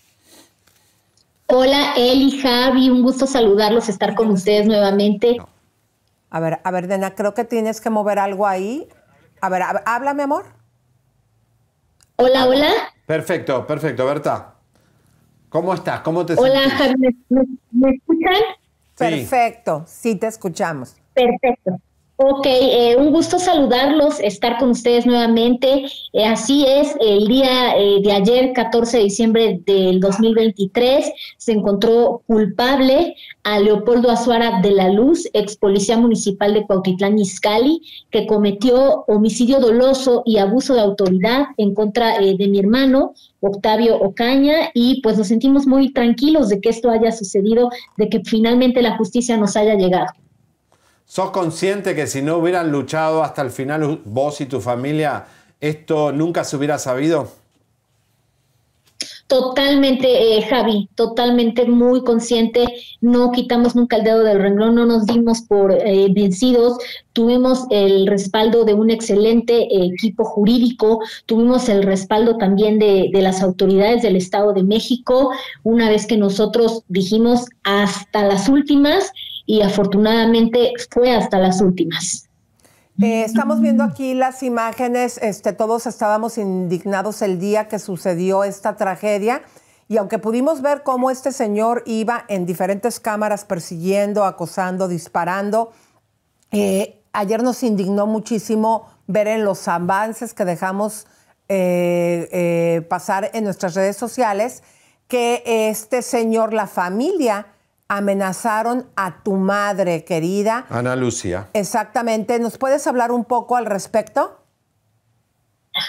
Hola, Eli, Javi, un gusto saludarlos, estar con ustedes nuevamente. No. A ver, a ver, Nena, creo que tienes que mover algo ahí. A ver, a ver, habla, mi amor. Hola, hola. Perfecto, perfecto, Berta. ¿Cómo estás? ¿Cómo te Hola, sentís? Javi, ¿me, me, me escuchan? Perfecto, sí. sí te escuchamos. Perfecto. Ok, eh, un gusto saludarlos, estar con ustedes nuevamente. Eh, así es, el día eh, de ayer, catorce de diciembre del dos mil veintitrés, se encontró culpable a Leopoldo Azuara de la Luz, ex policía municipal de Cuautitlán Izcalli, que cometió homicidio doloso y abuso de autoridad en contra eh, de mi hermano, Octavio Ocaña, y pues nos sentimos muy tranquilos de que esto haya sucedido, de que finalmente la justicia nos haya llegado. ¿Sos consciente que si no hubieran luchado hasta el final vos y tu familia, esto nunca se hubiera sabido? Totalmente, eh, Javi, totalmente muy consciente, no quitamos nunca el dedo del renglón, no nos dimos por eh, vencidos, tuvimos el respaldo de un excelente eh, equipo jurídico, tuvimos el respaldo también de, de las autoridades del Estado de México, una vez que nosotros dijimos hasta las últimas, y afortunadamente fue hasta las últimas. Eh, estamos viendo aquí las imágenes, este, todos estábamos indignados el día que sucedió esta tragedia y aunque pudimos ver cómo este señor iba en diferentes cámaras persiguiendo, acosando, disparando, eh, ayer nos indignó muchísimo ver en los avances que dejamos eh, eh, pasar en nuestras redes sociales que este señor, la familia, amenazaron a tu madre, querida. Ana Lucía. Exactamente. ¿Nos puedes hablar un poco al respecto?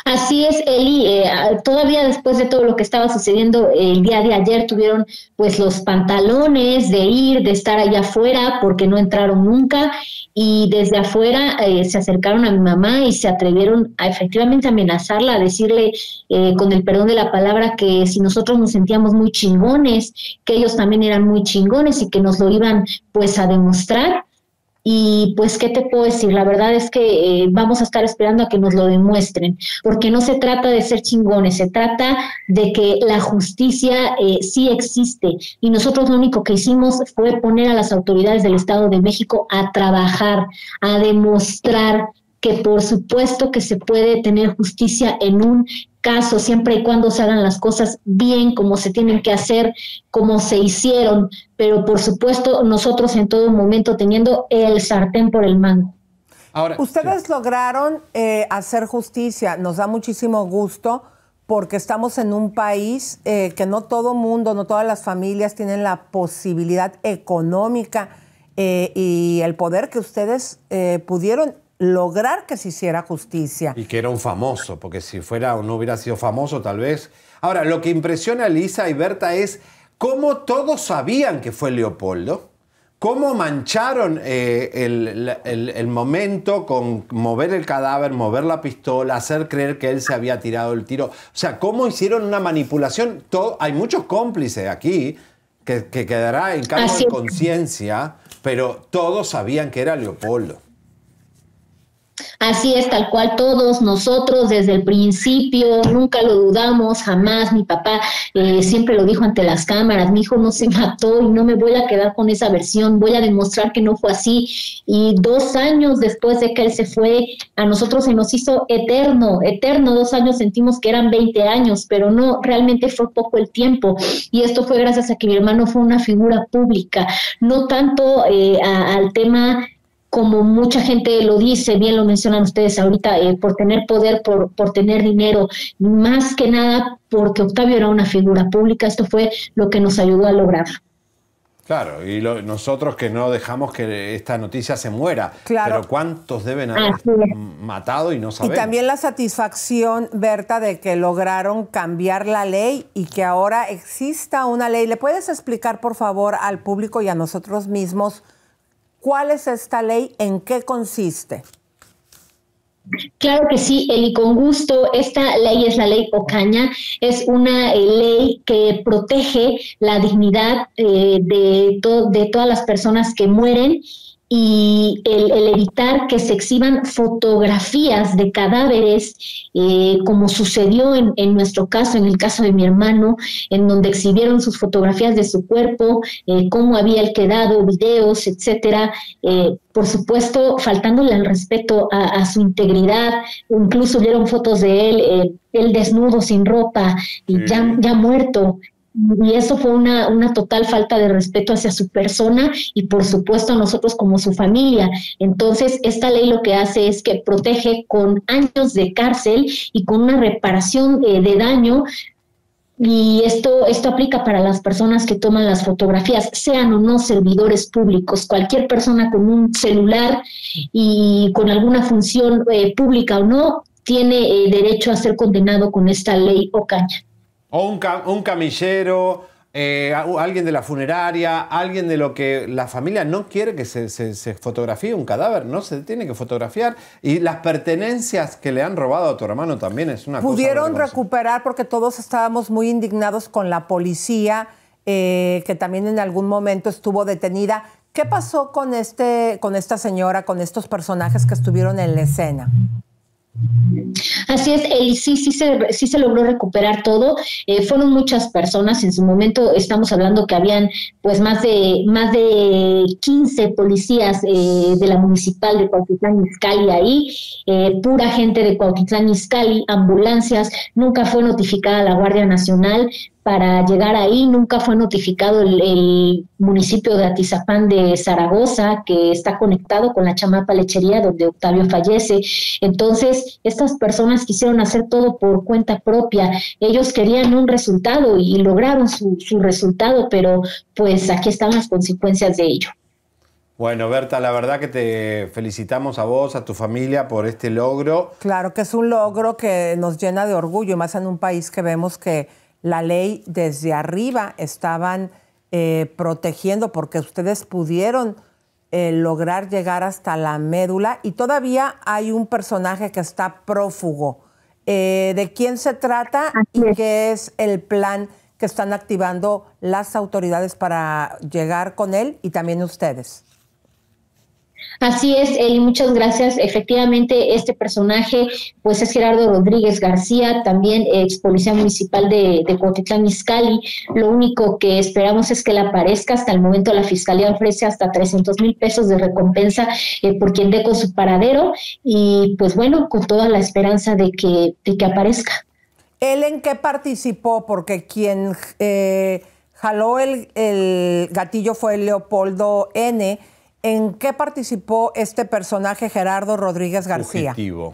Así es, Eli, eh, todavía después de todo lo que estaba sucediendo el día de ayer tuvieron pues los pantalones de ir, de estar allá afuera porque no entraron nunca y desde afuera eh, se acercaron a mi mamá y se atrevieron a efectivamente amenazarla, a decirle eh, con el perdón de la palabra que si nosotros nos sentíamos muy chingones, que ellos también eran muy chingones y que nos lo iban pues a demostrar. Y pues, ¿qué te puedo decir? La verdad es que eh, vamos a estar esperando a que nos lo demuestren, porque no se trata de ser chingones, se trata de que la justicia eh, sí existe. Y nosotros lo único que hicimos fue poner a las autoridades del Estado de México a trabajar, a demostrar que por supuesto que se puede tener justicia en un caso, siempre y cuando se hagan las cosas bien, como se tienen que hacer, como se hicieron, pero por supuesto nosotros en todo momento teniendo el sartén por el mango. Ahora, ustedes sí. lograron eh, hacer justicia, nos da muchísimo gusto porque estamos en un país eh, que no todo mundo, no todas las familias tienen la posibilidad económica eh, y el poder que ustedes eh, pudieron lograr que se hiciera justicia. Y que era un famoso, porque si fuera o no hubiera sido famoso, tal vez. Ahora, lo que impresiona a Lisa y Berta es cómo todos sabían que fue Leopoldo, cómo mancharon eh, el, el, el momento con mover el cadáver, mover la pistola, hacer creer que él se había tirado el tiro. O sea, cómo hicieron una manipulación. Todo, hay muchos cómplices aquí que, que quedará en cargo de conciencia, pero todos sabían que era Leopoldo. Así es, tal cual, todos nosotros desde el principio, nunca lo dudamos, jamás. Mi papá eh, siempre lo dijo ante las cámaras, mi hijo no se mató y no me voy a quedar con esa versión, voy a demostrar que no fue así. Y dos años después de que él se fue, a nosotros se nos hizo eterno, eterno, dos años sentimos que eran veinte años, pero no, realmente fue poco el tiempo. Y esto fue gracias a que mi hermano fue una figura pública, no tanto eh, a, al tema como mucha gente lo dice, bien lo mencionan ustedes ahorita, eh, por tener poder, por, por tener dinero, más que nada porque Octavio era una figura pública. Esto fue lo que nos ayudó a lograrlo. Claro, y lo, nosotros que no dejamos que esta noticia se muera, claro. Pero ¿cuántos deben haber matado y no sabemos? Y también la satisfacción, Berta, de que lograron cambiar la ley y que ahora exista una ley. ¿Le puedes explicar, por favor, al público y a nosotros mismos cuál es esta ley, en qué consiste? Claro que sí, Eli, con gusto. Esta ley es la ley Ocaña, es una eh, ley que protege la dignidad eh, de, to- de todas las personas que mueren y el, el evitar que se exhiban fotografías de cadáveres, eh, como sucedió en, en nuestro caso, en el caso de mi hermano, en donde exhibieron sus fotografías de su cuerpo, eh, cómo había él quedado, videos, etcétera. Eh, por supuesto, faltándole el respeto a, a su integridad, incluso vieron fotos de él, eh, él desnudo, sin ropa, y sí. ya, ya muerto. Y eso fue una, una total falta de respeto hacia su persona y por supuesto a nosotros como su familia. Entonces esta ley lo que hace es que protege con años de cárcel y con una reparación eh, de daño. Y esto, esto aplica para las personas que toman las fotografías, sean o no servidores públicos. Cualquier persona con un celular y con alguna función eh, pública o no, tiene eh, derecho a ser condenado con esta ley Ocaña. O un, cam- un camillero, eh, alguien de la funeraria, alguien de lo que la familia no quiere que se, se, se fotografíe un cadáver, no se tiene que fotografiar. Y las pertenencias que le han robado a tu hermano también es una cosa. Pudieron recuperar, porque todos estábamos muy indignados con la policía, eh, que también en algún momento estuvo detenida. ¿Qué pasó con, este, con esta señora, con estos personajes que estuvieron en la escena? Así es, Eli, sí, sí se, sí se logró recuperar todo. Eh, fueron muchas personas. En su momento estamos hablando que habían pues más de más de quince policías eh, de la municipal de Cuautitlán Izcalli ahí, eh, pura gente de Cuautitlán Izcalli, ambulancias. Nunca fue notificada la Guardia Nacional para llegar ahí, nunca fue notificado el, el municipio de Atizapán de Zaragoza, que está conectado con la Chamapa Lechería, donde Octavio fallece. Entonces, estas personas quisieron hacer todo por cuenta propia. Ellos querían un resultado y lograron su, su resultado, pero pues aquí están las consecuencias de ello. Bueno, Berta, la verdad que te felicitamos a vos, a tu familia por este logro. Claro que es un logro que nos llena de orgullo, más en un país que vemos que la ley desde arriba estaban eh, protegiendo, porque ustedes pudieron eh, lograr llegar hasta la médula y todavía hay un personaje que está prófugo. Eh, ¿De quién se trata y qué es el plan que están activando las autoridades para llegar con él y también ustedes? Así es, Eli, muchas gracias. Efectivamente, este personaje pues es Gerardo Rodríguez García, también ex policía municipal de, de Cuautitlán Izcalli. Lo único que esperamos es que él aparezca. Hasta el momento la Fiscalía ofrece hasta trescientos mil pesos de recompensa eh, por quien dé con su paradero y pues bueno, con toda la esperanza de que, de que aparezca. ¿Él en qué participó? Porque quien eh, jaló el, el gatillo fue Leopoldo N., ¿en qué participó este personaje Gerardo Rodríguez García? Fugitivo.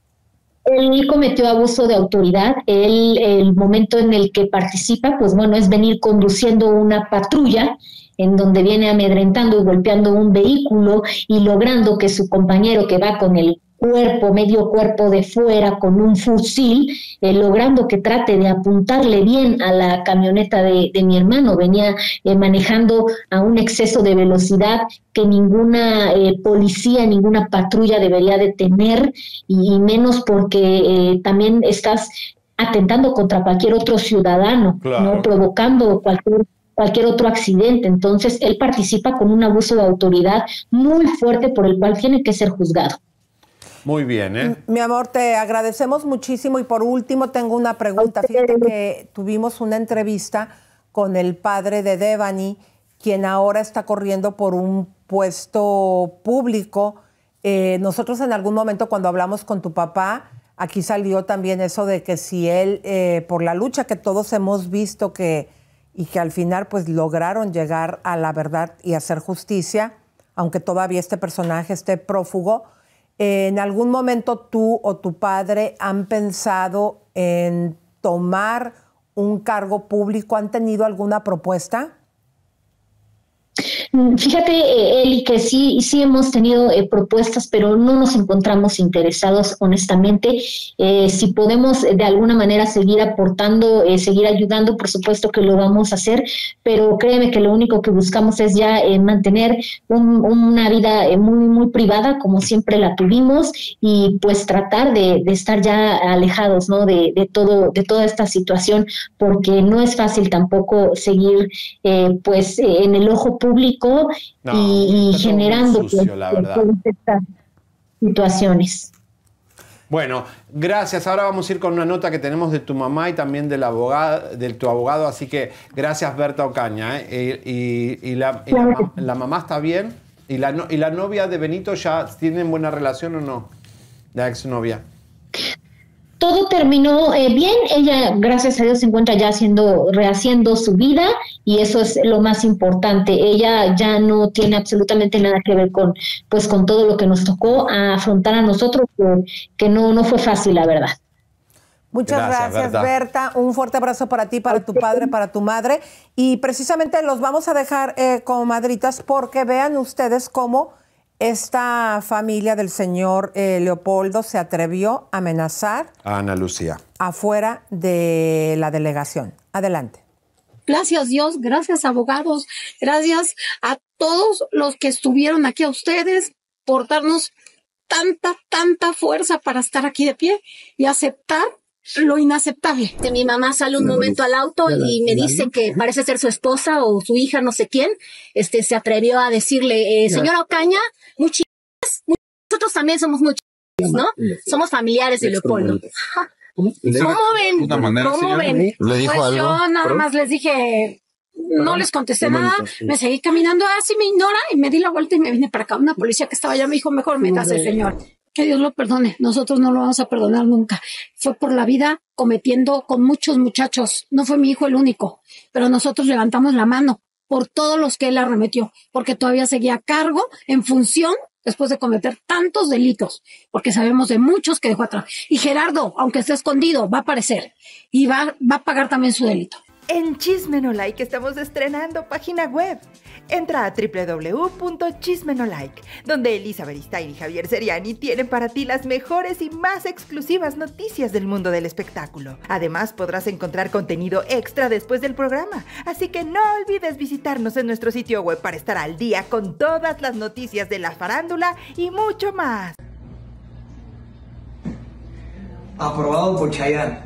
Él cometió abuso de autoridad. Él, el momento en el que participa, pues bueno, es venir conduciendo una patrulla en donde viene amedrentando y golpeando un vehículo y logrando que su compañero que va con el cuerpo, medio cuerpo de fuera con un fusil, eh, logrando que trate de apuntarle bien a la camioneta de, de mi hermano. Venía eh, manejando a un exceso de velocidad que ninguna eh, policía, ninguna patrulla debería de tener, y, y menos porque eh, también estás atentando contra cualquier otro ciudadano, claro, ¿no? Provocando cualquier cualquier otro accidente. Entonces, él participa con un abuso de autoridad muy fuerte por el cual tiene que ser juzgado. Muy bien, ¿eh? Mi amor, te agradecemos muchísimo y por último tengo una pregunta. Fíjate que tuvimos una entrevista con el padre de Devani, quien ahora está corriendo por un puesto público. Eh, nosotros en algún momento cuando hablamos con tu papá, aquí salió también eso de que si él, eh, por la lucha que todos hemos visto que, y que al final pues lograron llegar a la verdad y hacer justicia, aunque todavía este personaje esté prófugo, ¿en algún momento tú o tu padre han pensado en tomar un cargo público? ¿Han tenido alguna propuesta? Fíjate, eh, Eli, que sí, sí hemos tenido eh, propuestas, pero no nos encontramos interesados, honestamente. Eh, si podemos eh, de alguna manera seguir aportando, eh, seguir ayudando, por supuesto que lo vamos a hacer, pero créeme que lo único que buscamos es ya eh, mantener un, una vida eh, muy, muy privada, como siempre la tuvimos, y pues tratar de, de estar ya alejados, ¿no? de, de, todo, de toda esta situación, porque no es fácil tampoco seguir eh, pues eh, en el ojo público No, y, y está todo muy generando sucio, pues, la verdad. todas estas situaciones. Bueno, gracias. Ahora vamos a ir con una nota que tenemos de tu mamá y también del abogado, de tu abogado. Así que gracias, Berta Ocaña. ¿eh? Y, y, y, la, y la, ma- la mamá está bien. ¿Y la, no- ¿Y la novia de Benito ya tienen buena relación o no? La exnovia. Todo terminó eh, bien. Ella, gracias a Dios, se encuentra ya haciendo, rehaciendo su vida, y eso es lo más importante. Ella ya no tiene absolutamente nada que ver con, pues, con todo lo que nos tocó a afrontar a nosotros, que, que no, no fue fácil, la verdad. Muchas Gracias, gracias, Berta. Berta. Un fuerte abrazo para ti, para tu padre, para tu madre. Y precisamente los vamos a dejar eh, como madritas porque vean ustedes cómo esta familia del señor eh, Leopoldo se atrevió a amenazar Ana Lucía. afuera de la delegación. Adelante. Gracias Dios, gracias abogados, gracias a todos los que estuvieron aquí, a ustedes, por darnos tanta, tanta fuerza para estar aquí de pie y aceptar lo inaceptable. Mi mamá sale un momento al auto y me dice que parece ser su esposa o su hija, no sé quién. Este se atrevió a decirle, eh, señora Ocaña, muy chidas, muy- nosotros también somos muy chidas, ¿no? Somos familiares de Leopoldo. Ajá. ¿Cómo ven? Una manera, ¿Cómo señora. ven? ¿Le dijo Pues algo? yo nada ¿Pero? más les dije, no les contesté Qué nada, bonito, sí. me seguí caminando, así me ignora y me di la vuelta y me vine para acá. Una policía que estaba allá me dijo, mejor métase, señor. Que Dios lo perdone, nosotros no lo vamos a perdonar nunca. Fue por la vida cometiendo con muchos muchachos, no fue mi hijo el único, pero nosotros levantamos la mano por todos los que él arremetió, porque todavía seguía a cargo en función después de cometer tantos delitos, porque sabemos de muchos que dejó atrás. Y Gerardo, aunque esté escondido, va a aparecer y va, va a pagar también su delito. En Chisme No Like estamos estrenando página web. Entra a doble u doble u doble u punto chisme no like, donde Elisa Beristain y Javier Seriani tienen para ti las mejores y más exclusivas noticias del mundo del espectáculo. Además, podrás encontrar contenido extra después del programa, así que no olvides visitarnos en nuestro sitio web para estar al día con todas las noticias de la farándula y mucho más. Aprobado por Chayanne.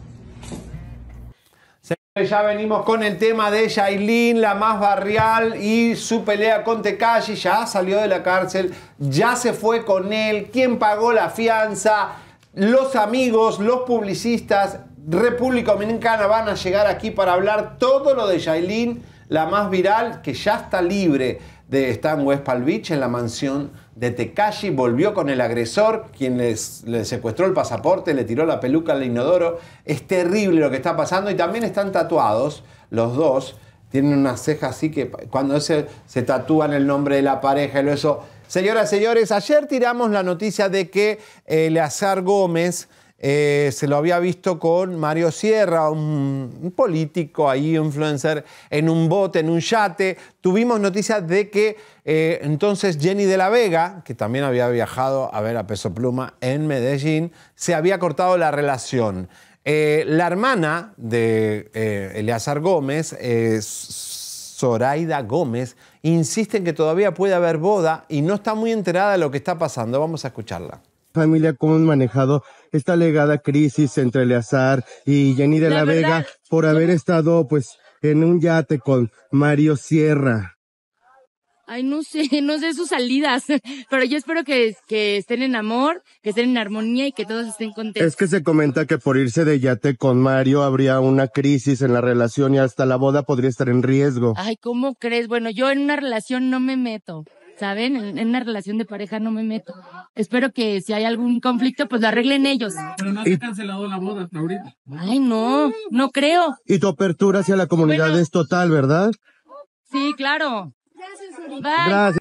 Ya venimos con el tema de Yailin, la más barrial, y su pelea con Tekashi. Ya salió de la cárcel, ya se fue con él. ¿Quién pagó la fianza? Los amigos, los publicistas, República Dominicana van a llegar aquí para hablar todo lo de Yailin, la más viral, que ya está libre de estar en West Palm Beach, en la mansión de Tekashi. Volvió con el agresor, quien les, les secuestró el pasaporte, le tiró la peluca al inodoro. Es terrible lo que está pasando, y también están tatuados los dos. Tienen unas cejas así que cuando se, se tatúan el nombre de la pareja y eso. Señoras y señores, ayer tiramos la noticia de que eh, Eleazar Gómez Eh, se lo había visto con Mario Sierra, un, un político ahí, influencer, en un bote, en un yate. Tuvimos noticias de que eh, entonces Jenny de la Vega, que también había viajado a ver a Peso Pluma en Medellín, se había cortado la relación. Eh, la hermana de eh, Eleazar Gómez, eh, Zoraida Gómez, insiste en que todavía puede haber boda y no está muy enterada de lo que está pasando. Vamos a escucharla. Familia, ¿cómo han manejado esta alegada crisis entre Eleazar y Jenny de la, la Vega verdad, por haber no... estado pues en un yate con Mario Sierra? Ay, no sé, no sé sus salidas, pero yo espero que, que estén en amor, que estén en armonía y que todos estén contentos. Es que se comenta que por irse de yate con Mario habría una crisis en la relación y hasta la boda podría estar en riesgo. Ay, ¿cómo crees? Bueno, yo en una relación no me meto. ¿Saben? En, en una relación de pareja no me meto. Espero que si hay algún conflicto, pues lo arreglen ellos. Pero no se ha cancelado la boda hasta ahorita. Ay, no, no creo. Y tu apertura hacia la comunidad bueno, es total, ¿verdad? Sí, claro. Bye. Gracias.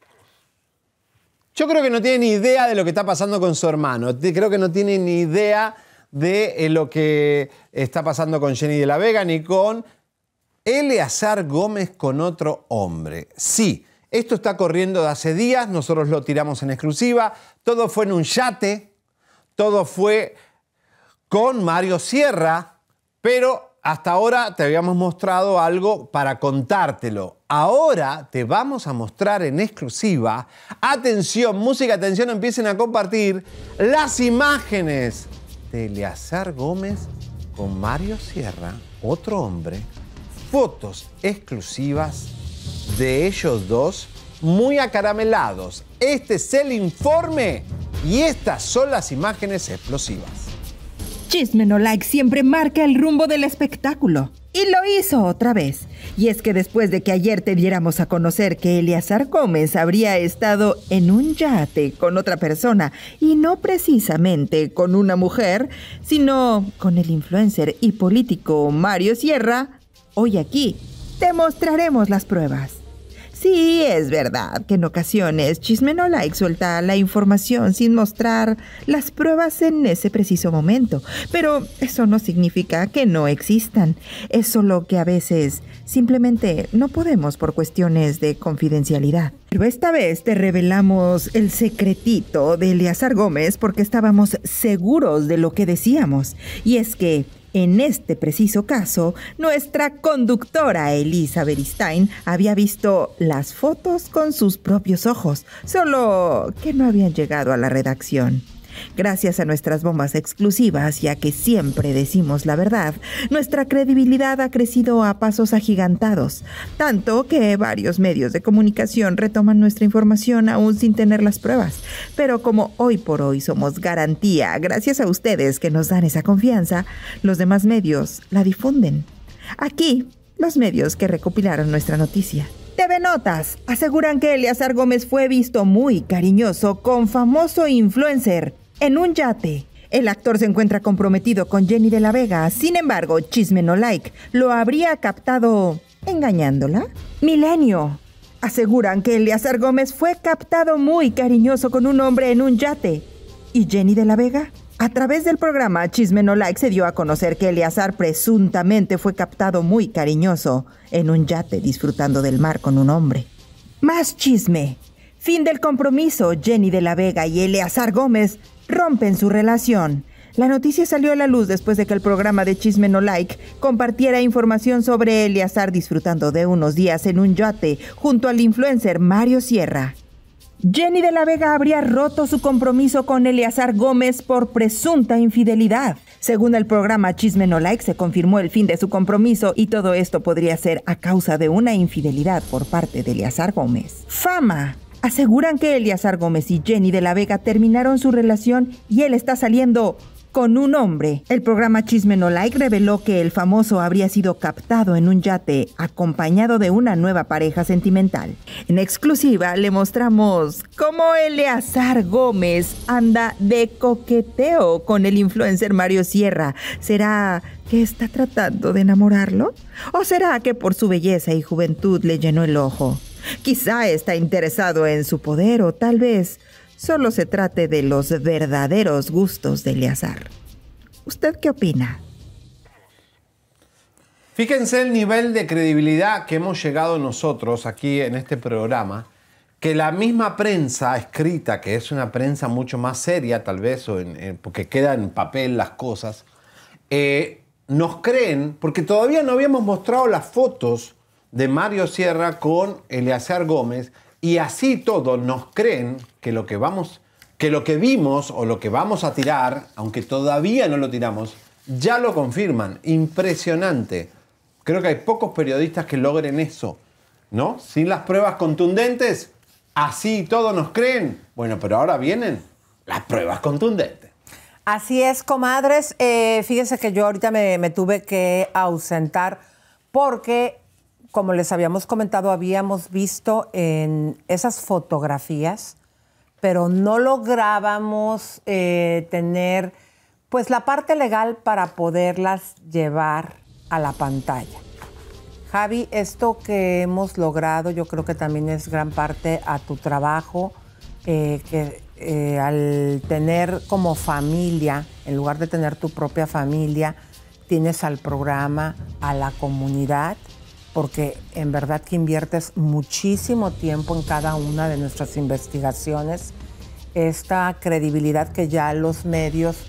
Yo creo que no tiene ni idea de lo que está pasando con su hermano. Creo que no tiene ni idea de eh, lo que está pasando con Jenny de la Vega ni con Eleazar Gómez con otro hombre. Sí. Esto está corriendo de hace días, nosotros lo tiramos en exclusiva. Todo fue en un yate, todo fue con Mario Sierra, pero hasta ahora te habíamos mostrado algo para contártelo. Ahora te vamos a mostrar en exclusiva, atención, música, atención, empiecen a compartir las imágenes de Eleazar Gómez con Mario Sierra, otro hombre, fotos exclusivas de ellos dos muy acaramelados. Este es el informe y estas son las imágenes explosivas. Chisme No Like siempre marca el rumbo del espectáculo. Y lo hizo otra vez. Y es que después de que ayer te diéramos a conocer que Eleazar Gómez habría estado en un yate con otra persona, y no precisamente con una mujer, sino con el influencer y político Mario Sierra, hoy aquí te mostraremos las pruebas. Sí, es verdad que en ocasiones Chisme No Like suelta la información sin mostrar las pruebas en ese preciso momento, pero eso no significa que no existan. Es solo que a veces simplemente no podemos por cuestiones de confidencialidad. Pero esta vez te revelamos el secretito de Eleazar Gómez porque estábamos seguros de lo que decíamos, y es que en este preciso caso, nuestra conductora Elisa Beristain había visto las fotos con sus propios ojos, solo que no habían llegado a la redacción. Gracias a nuestras bombas exclusivas, ya que siempre decimos la verdad, nuestra credibilidad ha crecido a pasos agigantados, tanto que varios medios de comunicación retoman nuestra información aún sin tener las pruebas. Pero como hoy por hoy somos garantía, gracias a ustedes que nos dan esa confianza, los demás medios la difunden. Aquí, los medios que recopilaron nuestra noticia. T V Notas aseguran que Eleazar Gómez fue visto muy cariñoso con famoso influencer en un yate. El actor se encuentra comprometido con Jenny de la Vega, sin embargo, Chisme No Like lo habría captado engañándola. Milenio aseguran que Eleazar Gómez fue captado muy cariñoso con un hombre en un yate. ¿Y Jenny de la Vega? A través del programa Chisme No Like se dio a conocer que Eleazar presuntamente fue captado muy cariñoso en un yate disfrutando del mar con un hombre. Más chisme. Fin del compromiso. Jenny de la Vega y Eleazar Gómez rompen su relación. La noticia salió a la luz después de que el programa de Chisme No Like compartiera información sobre Eleazar disfrutando de unos días en un yate junto al influencer Mario Sierra. Jenny de la Vega habría roto su compromiso con Eleazar Gómez por presunta infidelidad. Según el programa Chisme No Like, se confirmó el fin de su compromiso y todo esto podría ser a causa de una infidelidad por parte de Eleazar Gómez. Fama. Aseguran que Eleazar Gómez y Jenny de la Vega terminaron su relación y él está saliendo con un hombre. El programa Chisme No Like reveló que el famoso habría sido captado en un yate acompañado de una nueva pareja sentimental. En exclusiva le mostramos cómo Eleazar Gómez anda de coqueteo con el influencer Mario Sierra. ¿Será que está tratando de enamorarlo? ¿O será que por su belleza y juventud le llenó el ojo? Quizá está interesado en su poder o tal vez solo se trate de los verdaderos gustos de Eleazar. ¿Usted qué opina? Fíjense el nivel de credibilidad que hemos llegado nosotros aquí en este programa, que la misma prensa escrita, que es una prensa mucho más seria tal vez, o en, en, porque queda en papel las cosas, eh, nos creen, porque todavía no habíamos mostrado las fotos de Mario Sierra con Eleazar Gómez, y así todos nos creen que lo que vamos, que lo que vimos o lo que vamos a tirar, aunque todavía no lo tiramos, ya lo confirman. Impresionante. Creo que hay pocos periodistas que logren eso, ¿no? Sin las pruebas contundentes, así todos nos creen. Bueno, pero ahora vienen las pruebas contundentes. Así es, comadres. Eh, fíjense que yo ahorita me, me tuve que ausentar porque, como les habíamos comentado, habíamos visto en esas fotografías, pero no lográbamos eh, tener pues la parte legal para poderlas llevar a la pantalla. Javi, esto que hemos logrado yo creo que también es gran parte a tu trabajo, eh, que eh, al tener como familia, en lugar de tener tu propia familia, tienes al programa, a la comunidad, porque en verdad que inviertes muchísimo tiempo en cada una de nuestras investigaciones. Esta credibilidad que ya los medios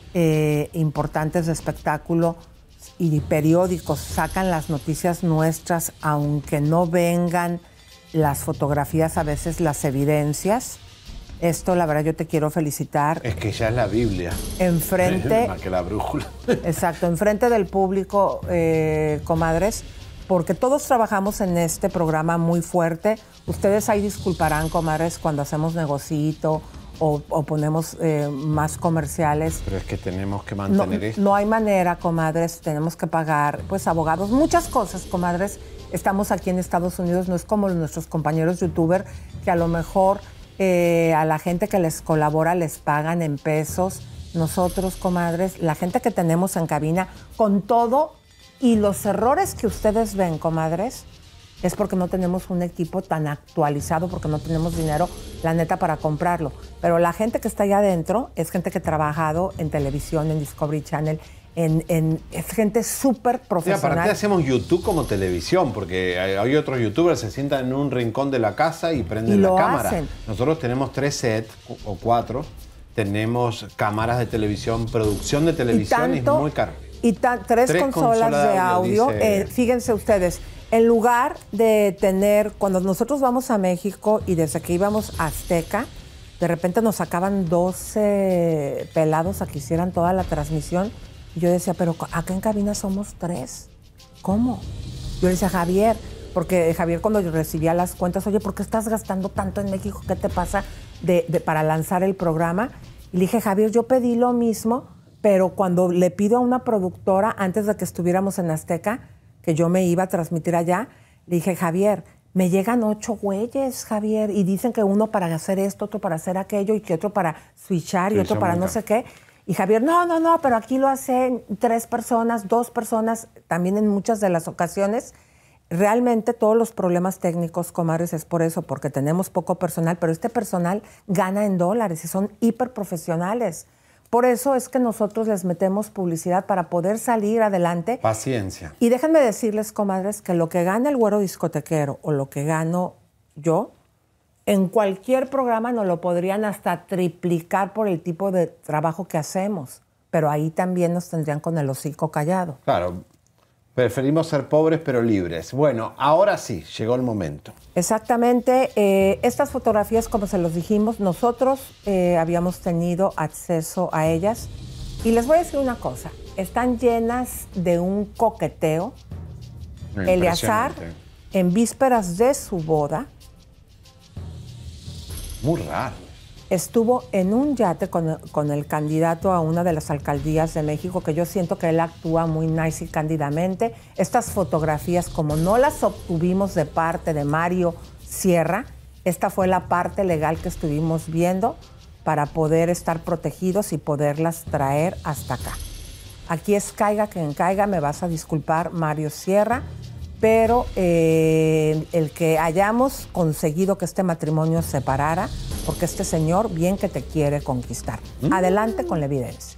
eh, importantes de espectáculo y periódicos sacan las noticias nuestras, aunque no vengan las fotografías, a veces las evidencias. Esto, la verdad, yo te quiero felicitar. Es que ya es la Biblia. Enfrente. Más que la brújula. Exacto, enfrente del público, eh, comadres, porque todos trabajamos en este programa muy fuerte. Ustedes ahí disculparán, comadres, cuando hacemos negocito o, o ponemos eh, más comerciales. Pero es que tenemos que mantener no, esto. No hay manera, comadres, tenemos que pagar pues abogados, muchas cosas, comadres. Estamos aquí en Estados Unidos, no es como nuestros compañeros youtubers que a lo mejor eh, a la gente que les colabora les pagan en pesos. Nosotros, comadres, la gente que tenemos en cabina, con todo y los errores que ustedes ven, comadres, es porque no tenemos un equipo tan actualizado, porque no tenemos dinero, la neta, para comprarlo. Pero la gente que está allá adentro es gente que ha trabajado en televisión, en Discovery Channel, en, en, es gente súper profesional. Sí, aparte hacemos YouTube como televisión, porque hay, hay otros youtubers que se sientan en un rincón de la casa y prenden y la lo cámara. Hacen. Nosotros tenemos tres sets o cuatro, tenemos cámaras de televisión, producción de televisión, y tanto, es muy caro. Y tan, tres, tres consolas, consolas de audio. Dice... Eh, fíjense ustedes, en lugar de tener, cuando nosotros vamos a México y desde que íbamos a Azteca, de repente nos sacaban doce pelados a que hicieran toda la transmisión. Y yo decía, pero acá en cabina somos tres. ¿Cómo? Yo le decía a Javier, porque Javier cuando yo recibía las cuentas, oye, ¿por qué estás gastando tanto en México? ¿Qué te pasa de, de, para lanzar el programa? Y le dije, Javier, yo pedí lo mismo, pero cuando le pido a una productora, antes de que estuviéramos en Azteca, que yo me iba a transmitir allá, le dije, Javier, me llegan ocho güeyes, Javier, y dicen que uno para hacer esto, otro para hacer aquello, y que otro para switchar, y sí, otro para no sé qué. Y Javier, no, no, no, pero aquí lo hacen tres personas, dos personas, también en muchas de las ocasiones. Realmente todos los problemas técnicos, comadres, es por eso, porque tenemos poco personal, pero este personal gana en dólares y son hiper profesionales. Por eso es que nosotros les metemos publicidad para poder salir adelante. Paciencia. Y déjenme decirles, comadres, que lo que gana el güero discotequero o lo que gano yo, en cualquier programa nos lo podrían hasta triplicar por el tipo de trabajo que hacemos. Pero ahí también nos tendrían con el hocico callado. Claro, preferimos ser pobres pero libres. Bueno, ahora sí, llegó el momento. Exactamente. Eh, estas fotografías, como se los dijimos, nosotros eh, habíamos tenido acceso a ellas. Y les voy a decir una cosa. Están llenas de un coqueteo. Eleazar, en vísperas de su boda, muy raro. Estuvo en un yate con, con el candidato a una de las alcaldías de México, que yo siento que él actúa muy nice y cándidamente. Estas fotografías, como no las obtuvimos de parte de Mario Sierra, esta fue la parte legal que estuvimos viendo para poder estar protegidos y poderlas traer hasta acá. Aquí es caiga quien caiga, me vas a disculpar, Mario Sierra, pero eh, el que hayamos conseguido que este matrimonio se parara, porque este señor bien que te quiere conquistar. Mm. Adelante con la evidencia.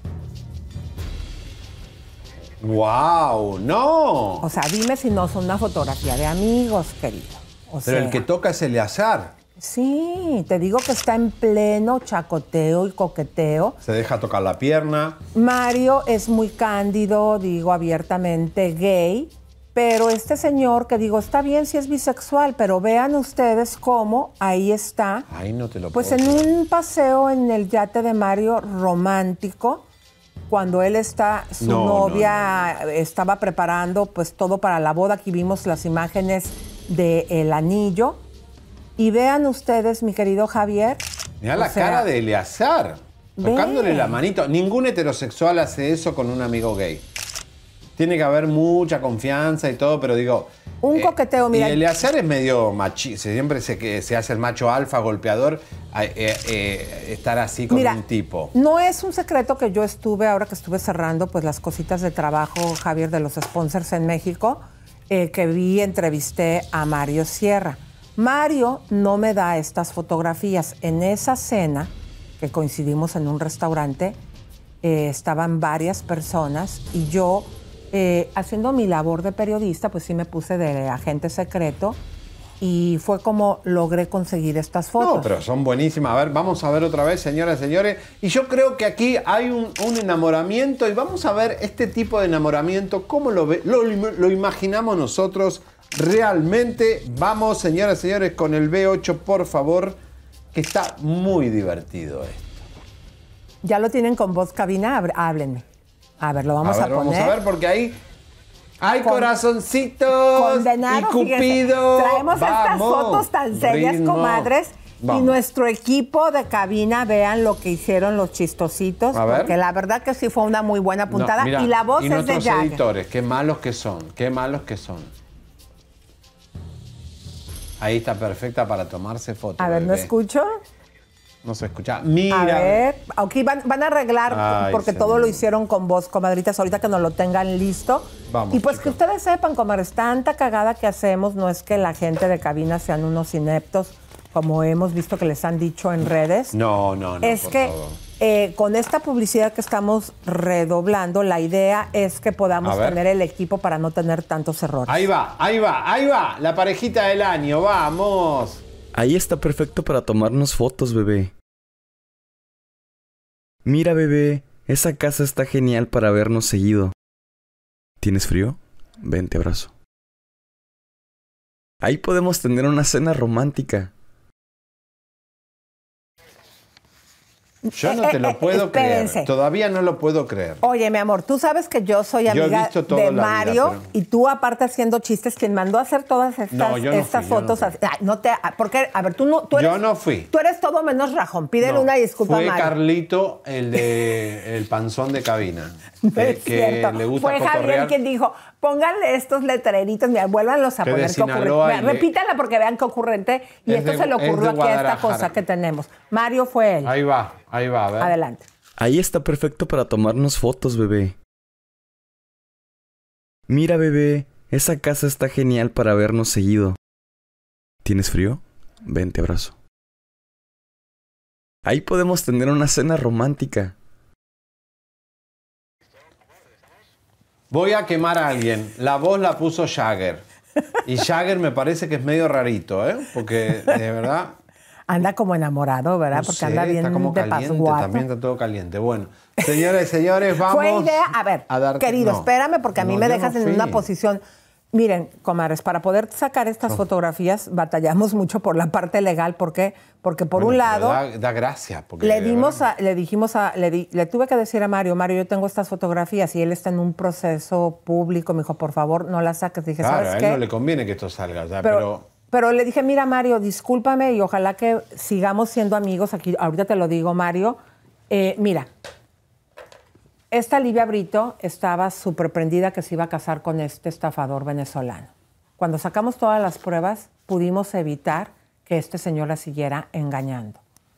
¡Wow! ¡No! O sea, dime si no son una fotografía de amigos, querido. O pero sea, el que toca es Eleazar. Sí, te digo que está en pleno chacoteo y coqueteo. Se deja tocar la pierna. Mario es muy cándido, digo abiertamente gay. Pero este señor, que digo, está bien si es bisexual, pero vean ustedes cómo ahí está. Ay, no te lo Pues puedo en creer. un paseo en el yate de Mario romántico, cuando él está, su No, novia no, no. estaba preparando pues todo para la boda. Aquí vimos las imágenes del anillo. Y vean ustedes, mi querido Javier. Mira la sea, cara de Eleazar, tocándole la manito. Ningún heterosexual hace eso con un amigo gay. Tiene que haber mucha confianza y todo, pero digo... Un eh, coqueteo, mira. Y Eleazar es medio machista, siempre se, se hace el macho alfa, golpeador, eh, eh, estar así con mira, un tipo. No es un secreto que yo estuve, ahora que estuve cerrando pues las cositas de trabajo, Javier, de los sponsors en México, eh, que vi, entrevisté a Mario Sierra. Mario no me da estas fotografías. En esa cena, que coincidimos en un restaurante, eh, estaban varias personas y yo... Eh, haciendo mi labor de periodista, pues sí me puse de agente secreto y fue como logré conseguir estas fotos. No, pero son buenísimas. A ver, vamos a ver otra vez, señoras y señores. Y yo creo que aquí hay un, un enamoramiento y vamos a ver este tipo de enamoramiento, cómo lo, ve, lo, lo imaginamos nosotros realmente. Vamos, señoras y señores, con el B ocho, por favor, que está muy divertido esto. Ya lo tienen con voz cabina, háblenme. A ver, lo vamos a, ver, a poner. Vamos a ver, porque ahí hay Con, corazoncitos condenado, y Cupido. Fíjense, traemos vamos, estas fotos tan serias, ritmo. Comadres. Vamos. Y nuestro equipo de cabina, vean lo que hicieron los chistositos. A ver. Porque la verdad que sí fue una muy buena puntada. No, mira, y la voz y es de nuestros Jagger. editores, qué malos que son, qué malos que son. Ahí está perfecta para tomarse fotos. A ver, bebé. ¿no escucho? No se escucha. Mira. A ver, aquí van, van a arreglar Ay, porque señor. todo lo hicieron con voz, comadritas, ahorita que nos lo tengan listo. Vamos, y pues chicos. que ustedes sepan, comadres, tanta cagada que hacemos, no es que la gente de cabina sean unos ineptos, como hemos visto que les han dicho en redes. No, no, no. Es por que favor. Eh, con esta publicidad que estamos redoblando, la idea es que podamos tener el equipo para no tener tantos errores. Ahí va, ahí va, ahí va. La parejita del año, vamos. Ahí está perfecto para tomarnos fotos, bebé. Mira, bebé, esa casa está genial para vernos seguido. ¿Tienes frío? Ven, te abrazo. Ahí podemos tener una cena romántica. Yo no te lo puedo eh, espérense. creer. Todavía no lo puedo creer. Oye, mi amor, tú sabes que yo soy amiga yo he visto todo de la Mario vida, pero... y tú aparte haciendo chistes, quien mandó a hacer todas estas, no, yo no estas fui, fotos. Yo no, Ay, no te, porque, a ver, tú no, tú eres, yo no fui. Tú eres todo menos rajón. Pídele no, una disculpa fue a Mario. Carlito, el de el panzón de cabina, no que, es que le gusta fue cotorrear. Javier quien dijo, pónganle estos letreritos, mira, vuélvanlos a Que poner. de Qué ocurrente. Sinaloa Mira, y le- repítala porque vean qué ocurrente. Y Es esto de- se le es de ocurrió aquí a esta Guadalajara. cosa que tenemos. Mario fue él. Ahí va, ahí va, a ver. Adelante. Ahí está perfecto para tomarnos fotos, bebé. Mira, bebé, esa casa está genial para vernos seguido. ¿Tienes frío? Ven, te abrazo. Ahí podemos tener una cena romántica. Voy a quemar a alguien. La voz la puso Jagger. Y Jagger me parece que es medio rarito, ¿eh? Porque, de verdad... Anda como enamorado, ¿verdad? No Porque sé, anda bien está como de caliente, pasguato. también está todo caliente. Bueno, señores, señores, vamos Fue idea, a ver, a dar... querido, no. espérame porque a mí No, me yo dejas no en fui. una posición... Miren, comadres, para poder sacar estas No. fotografías batallamos mucho por la parte legal. ¿Por qué? Porque por Bueno, un pero lado... Da, da gracia. Porque Le de dimos verdad- a, le dijimos a, le, di- le tuve que decir a Mario, Mario, yo tengo estas fotografías y él está en un proceso público. Me dijo, por favor, no las saques. Dije, Claro, a ¿sabes él qué? no le conviene que esto salga, ya, pero, pero... pero le dije, mira, Mario, discúlpame y ojalá que sigamos siendo amigos. Aquí, ahorita te lo digo, Mario. Eh, mira, esta Livia Brito estaba súper prendida que se iba a casar con este estafador venezolano. Cuando sacamos todas las pruebas, pudimos evitar que este señor la siguiera engañando.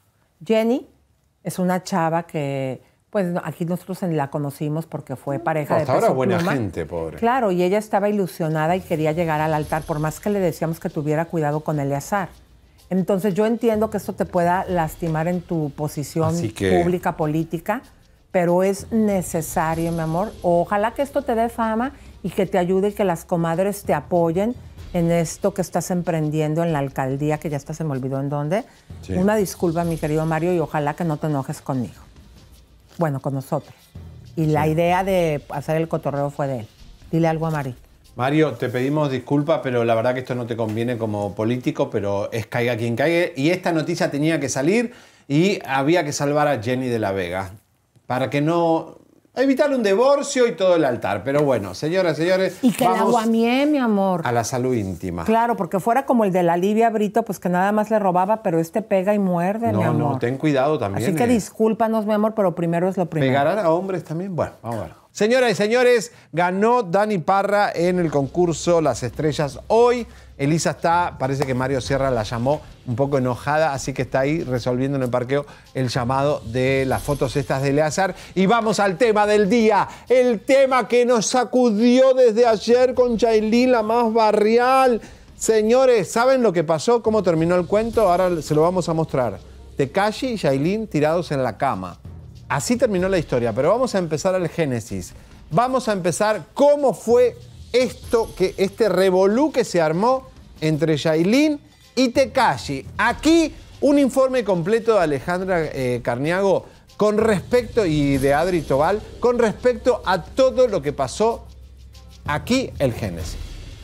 Jenny es una chava que, pues aquí nosotros la conocimos porque fue pareja de Hasta ahora Peso buena Pluma. gente, pobre. Claro, y ella estaba ilusionada y quería llegar al altar, por más que le decíamos que tuviera cuidado con Eleazar. Entonces yo entiendo que esto te pueda lastimar en tu posición Así que- pública, política, pero es necesario, mi amor. Ojalá que esto te dé fama y que te ayude y que las comadres te apoyen en esto que estás emprendiendo en la alcaldía, que ya hasta se me olvidó en dónde. Sí. Una disculpa, mi querido Mario, y ojalá que no te enojes conmigo. Bueno, con nosotros. Y la idea de hacer el cotorreo fue de él. Dile algo a Mari. Mario, te pedimos disculpas, pero la verdad que esto no te conviene como político, pero es caiga quien caiga. Y esta noticia tenía que salir y había que salvar a Jenny de la Vega para que no... evitar un divorcio y todo el altar. Pero bueno, señoras, señores, Y que la vamos guamié, mi amor. a la salud íntima. Claro, porque fuera como el de la Livia Brito, pues que nada más le robaba, pero este pega y muerde, mi No, amor. no, ten cuidado también. Así que eh. discúlpanos, mi amor, pero primero es lo primero. ¿Pegarán a hombres también? Bueno, vamos a ver. Señoras y señores, ganó Dani Parra en el concurso Las Estrellas hoy. Elisa está, parece que Mario Sierra la llamó un poco enojada, así que está ahí resolviendo en el parqueo el llamado de las fotos estas de Eleazar. Y vamos al tema del día, el tema que nos sacudió desde ayer con Yailin, la más barrial. Señores, ¿saben lo que pasó? ¿Cómo terminó el cuento? Ahora se lo vamos a mostrar. Tekashi y Yailin tirados en la cama. Así terminó la historia, pero vamos a empezar al génesis. Vamos a empezar cómo fue esto, que este revolú que se armó entre Yailin y Tekashi. Aquí un informe completo de Alejandra eh, Carniago con respecto, y de Adri Tobal, con respecto a todo lo que pasó aquí, el génesis.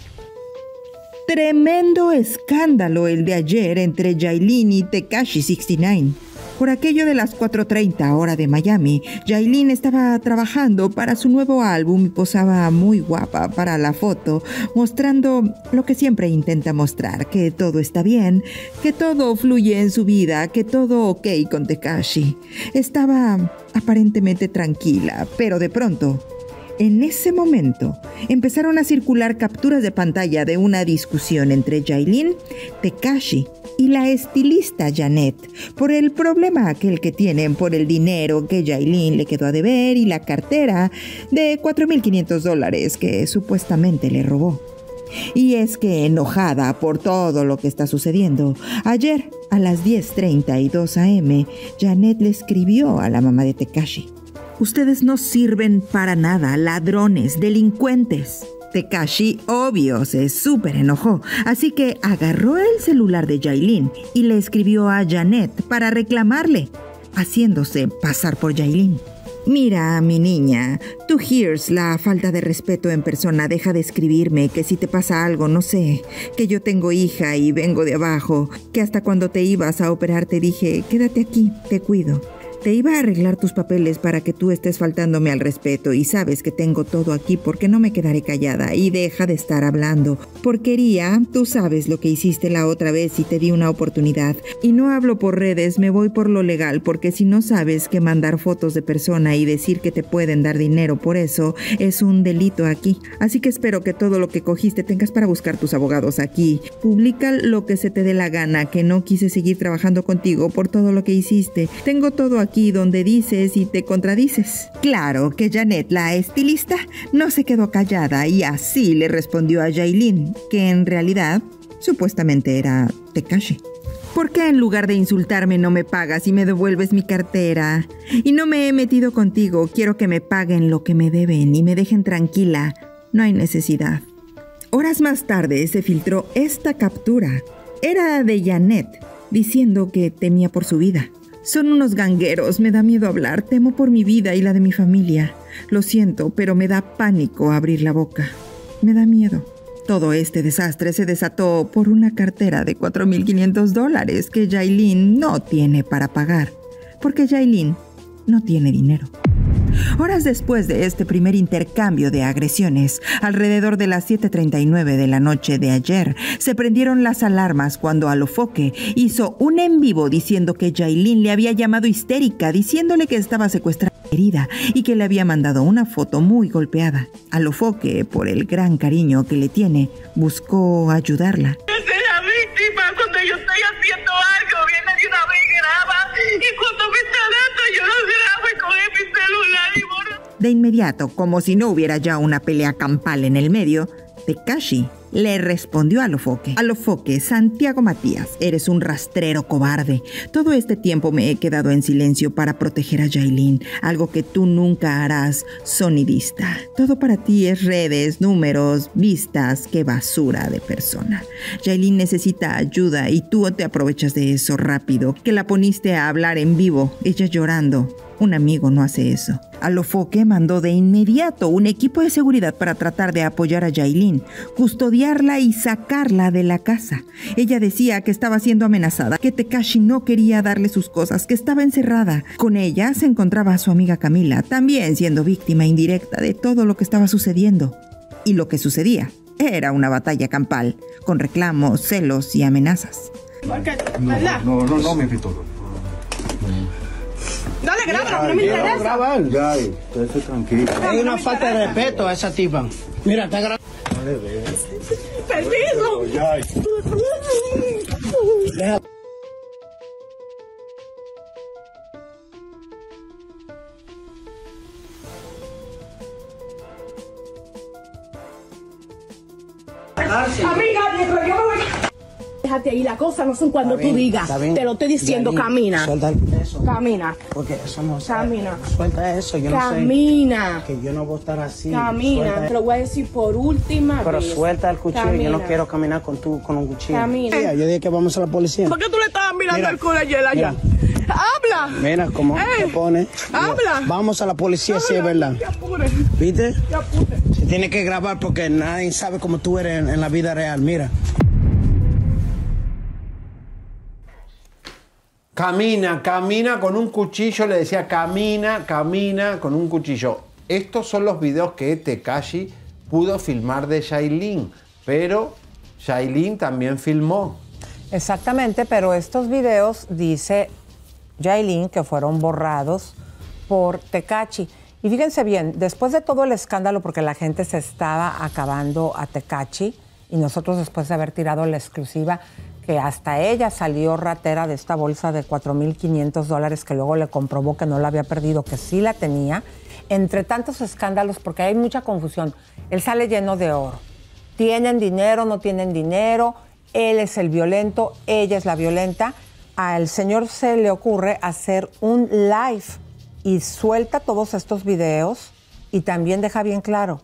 Tremendo escándalo el de ayer entre Yailin y Tekashi sesenta y nueve. Por aquello de las cuatro treinta hora de Miami, Yailin estaba trabajando para su nuevo álbum y posaba muy guapa para la foto, mostrando lo que siempre intenta mostrar, que todo está bien, que todo fluye en su vida, que todo ok con Tekashi. Estaba aparentemente tranquila, pero de pronto... En ese momento, empezaron a circular capturas de pantalla de una discusión entre Yailin, Tekashi y la estilista Janet por el problema aquel que tienen por el dinero que Yailin le quedó a deber y la cartera de cuatro mil quinientos dólares que supuestamente le robó. Y es que enojada por todo lo que está sucediendo, ayer a las diez treinta y dos a eme, Janet le escribió a la mamá de Tekashi: ustedes no sirven para nada, ladrones, delincuentes. Tekashi, obvio, se súper enojó, así que agarró el celular de Yailin y le escribió a Janet para reclamarle, haciéndose pasar por Yailin. Mira, mi niña, tú hears la falta de respeto en persona, deja de escribirme, que si te pasa algo, no sé, que yo tengo hija y vengo de abajo, que hasta cuando te ibas a operar te dije, quédate aquí, te cuido. Te iba a arreglar tus papeles para que tú estés faltándome al respeto y sabes que tengo todo aquí porque no me quedaré callada y deja de estar hablando. Porquería, tú sabes lo que hiciste la otra vez y te di una oportunidad. Y no hablo por redes, me voy por lo legal porque si no sabes que mandar fotos de persona y decir que te pueden dar dinero por eso es un delito aquí. Así que espero que todo lo que cogiste tengas para buscar tus abogados aquí. Publica lo que se te dé la gana, que no quise seguir trabajando contigo por todo lo que hiciste. Tengo todo aquí. Aquí donde dices y te contradices. Claro que Janet, la estilista, no se quedó callada y así le respondió a Yailin, que en realidad supuestamente era Tekashi. ¿Por qué en lugar de insultarme no me pagas y me devuelves mi cartera? Y no me he metido contigo, quiero que me paguen lo que me deben y me dejen tranquila. No hay necesidad. Horas más tarde se filtró esta captura. Era de Janet, diciendo que temía por su vida. Son unos gangueros, me da miedo hablar, temo por mi vida y la de mi familia. Lo siento, pero me da pánico abrir la boca. Me da miedo. Todo este desastre se desató por una cartera de cuatro mil quinientos dólares que Yailin no tiene para pagar, porque Yailin no tiene dinero. Horas después de este primer intercambio de agresiones, alrededor de las siete treinta y nueve de la noche de ayer, se prendieron las alarmas cuando Alofoque hizo un en vivo diciendo que Yailin le había llamado histérica, diciéndole que estaba secuestrada herida y que le había mandado una foto muy golpeada. Alofoque, por el gran cariño que le tiene, buscó ayudarla. Yo soy la víctima. Cuando yo estoy haciendo algo, viene de una vez y graba. Y cuando me está dando, yo lo grabo y coge mi celular y borro. De inmediato, como si no hubiera ya una pelea campal en el medio, Tekashi le respondió a Alofoque. Alofoque, Santiago Matías, eres un rastrero cobarde. Todo este tiempo me he quedado en silencio para proteger a Yailin, algo que tú nunca harás, sonidista. Todo para ti es redes, números, vistas, qué basura de persona. Yailin necesita ayuda y tú te aprovechas de eso rápido, que la poniste a hablar en vivo, ella llorando. Un amigo no hace eso. Alofoque mandó de inmediato un equipo de seguridad para tratar de apoyar a Yailin, custodiarla y sacarla de la casa. Ella decía que estaba siendo amenazada, que Tekashi no quería darle sus cosas, que estaba encerrada. Con ella se encontraba su amiga Camila, también siendo víctima indirecta de todo lo que estaba sucediendo. Y lo que sucedía era una batalla campal, con reclamos, celos y amenazas. No, no, no, no me invitó. Dale, graba, no me interesa. Graban. Ya, estoy tranquilo. Hay una falta de respeto a esa tipa. Mira, está grabando. Permiso. Ya. Deja. Amiga, mientras yo me voy. Déjate ahí, la cosa no son cuando tú digas. Te lo estoy diciendo, camina. Suelta eso. Camina. Porque eso no se Camina. Suelta eso, yo no sé. Camina. Que yo no voy a estar así. Camina. Suelta. Te lo voy a decir por última Pero vez. suelta el cuchillo, Camina. yo no quiero caminar con tú con un cuchillo. Camina. Mira, yo dije que vamos a la policía. ¿Por qué tú le estabas mirando Mira, el culo ayer allá? mira. ¡Habla! Mira cómo Eh, se pone. habla. Vamos a la policía si es verdad. Te apures. ¿Viste? Te apures. Se tiene que grabar porque nadie sabe cómo tú eres en, en la vida real. Mira. Camina, camina con un cuchillo, le decía camina, camina con un cuchillo. Estos son los videos que Tekashi pudo filmar de Yailin, pero Yailin también filmó. Exactamente, pero estos videos, dice Yailin, que fueron borrados por Tekashi. Y fíjense bien, después de todo el escándalo, porque la gente se estaba acabando a Tekashi, y nosotros después de haber tirado la exclusiva, que hasta ella salió ratera de esta bolsa de cuatro mil quinientos dólares, que luego le comprobó que no la había perdido, que sí la tenía, entre tantos escándalos, porque hay mucha confusión. Él sale lleno de oro. ¿Tienen dinero, no tienen dinero? Él es el violento, ella es la violenta. Al señor se le ocurre hacer un live y suelta todos estos videos y también deja bien claro,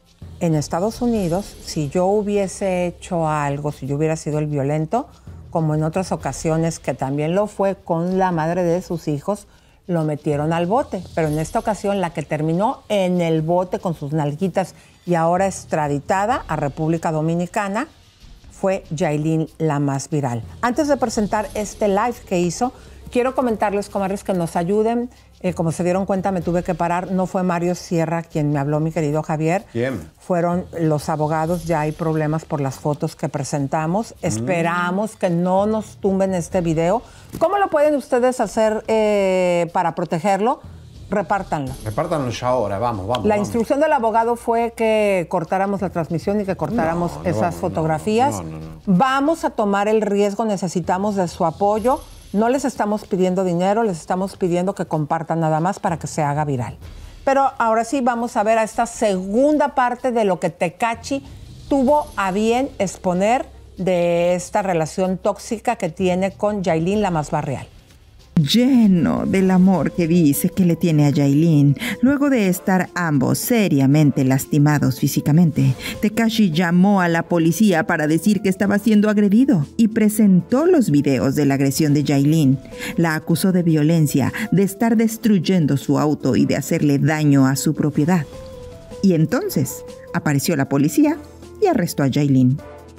en Estados Unidos, si yo hubiese hecho algo, si yo hubiera sido el violento, como en otras ocasiones que también lo fue con la madre de sus hijos, lo metieron al bote. Pero en esta ocasión la que terminó en el bote con sus nalguitas y ahora extraditada a República Dominicana fue Yailin, la más viral. Antes de presentar este live que hizo, quiero comentarles, comadres, que nos ayuden. Eh, como se dieron cuenta, me tuve que parar. No fue Mario Sierra quien me habló, mi querido Javier. Bien. Fueron los abogados. Ya hay problemas por las fotos que presentamos. Mm. Esperamos que no nos tumben este video. ¿Cómo lo pueden ustedes hacer eh, para protegerlo? Repártanlo. Repártanlo ya ahora, vamos, vamos. La vamos. instrucción del abogado fue que cortáramos la transmisión y que cortáramos No, no, esas no, fotografías. no, no, no. Vamos a tomar el riesgo, necesitamos de su apoyo. No les estamos pidiendo dinero, les estamos pidiendo que compartan nada más para que se haga viral. Pero ahora sí vamos a ver a esta segunda parte de lo que Tekashi tuvo a bien exponer de esta relación tóxica que tiene con Yailin, la más barrial. Lleno del amor que dice que le tiene a Yailin, luego de estar ambos seriamente lastimados físicamente, Tekashi llamó a la policía para decir que estaba siendo agredido y presentó los videos de la agresión de Yailin. La acusó de violencia, de estar destruyendo su auto y de hacerle daño a su propiedad. Y entonces apareció la policía y arrestó a Yailin.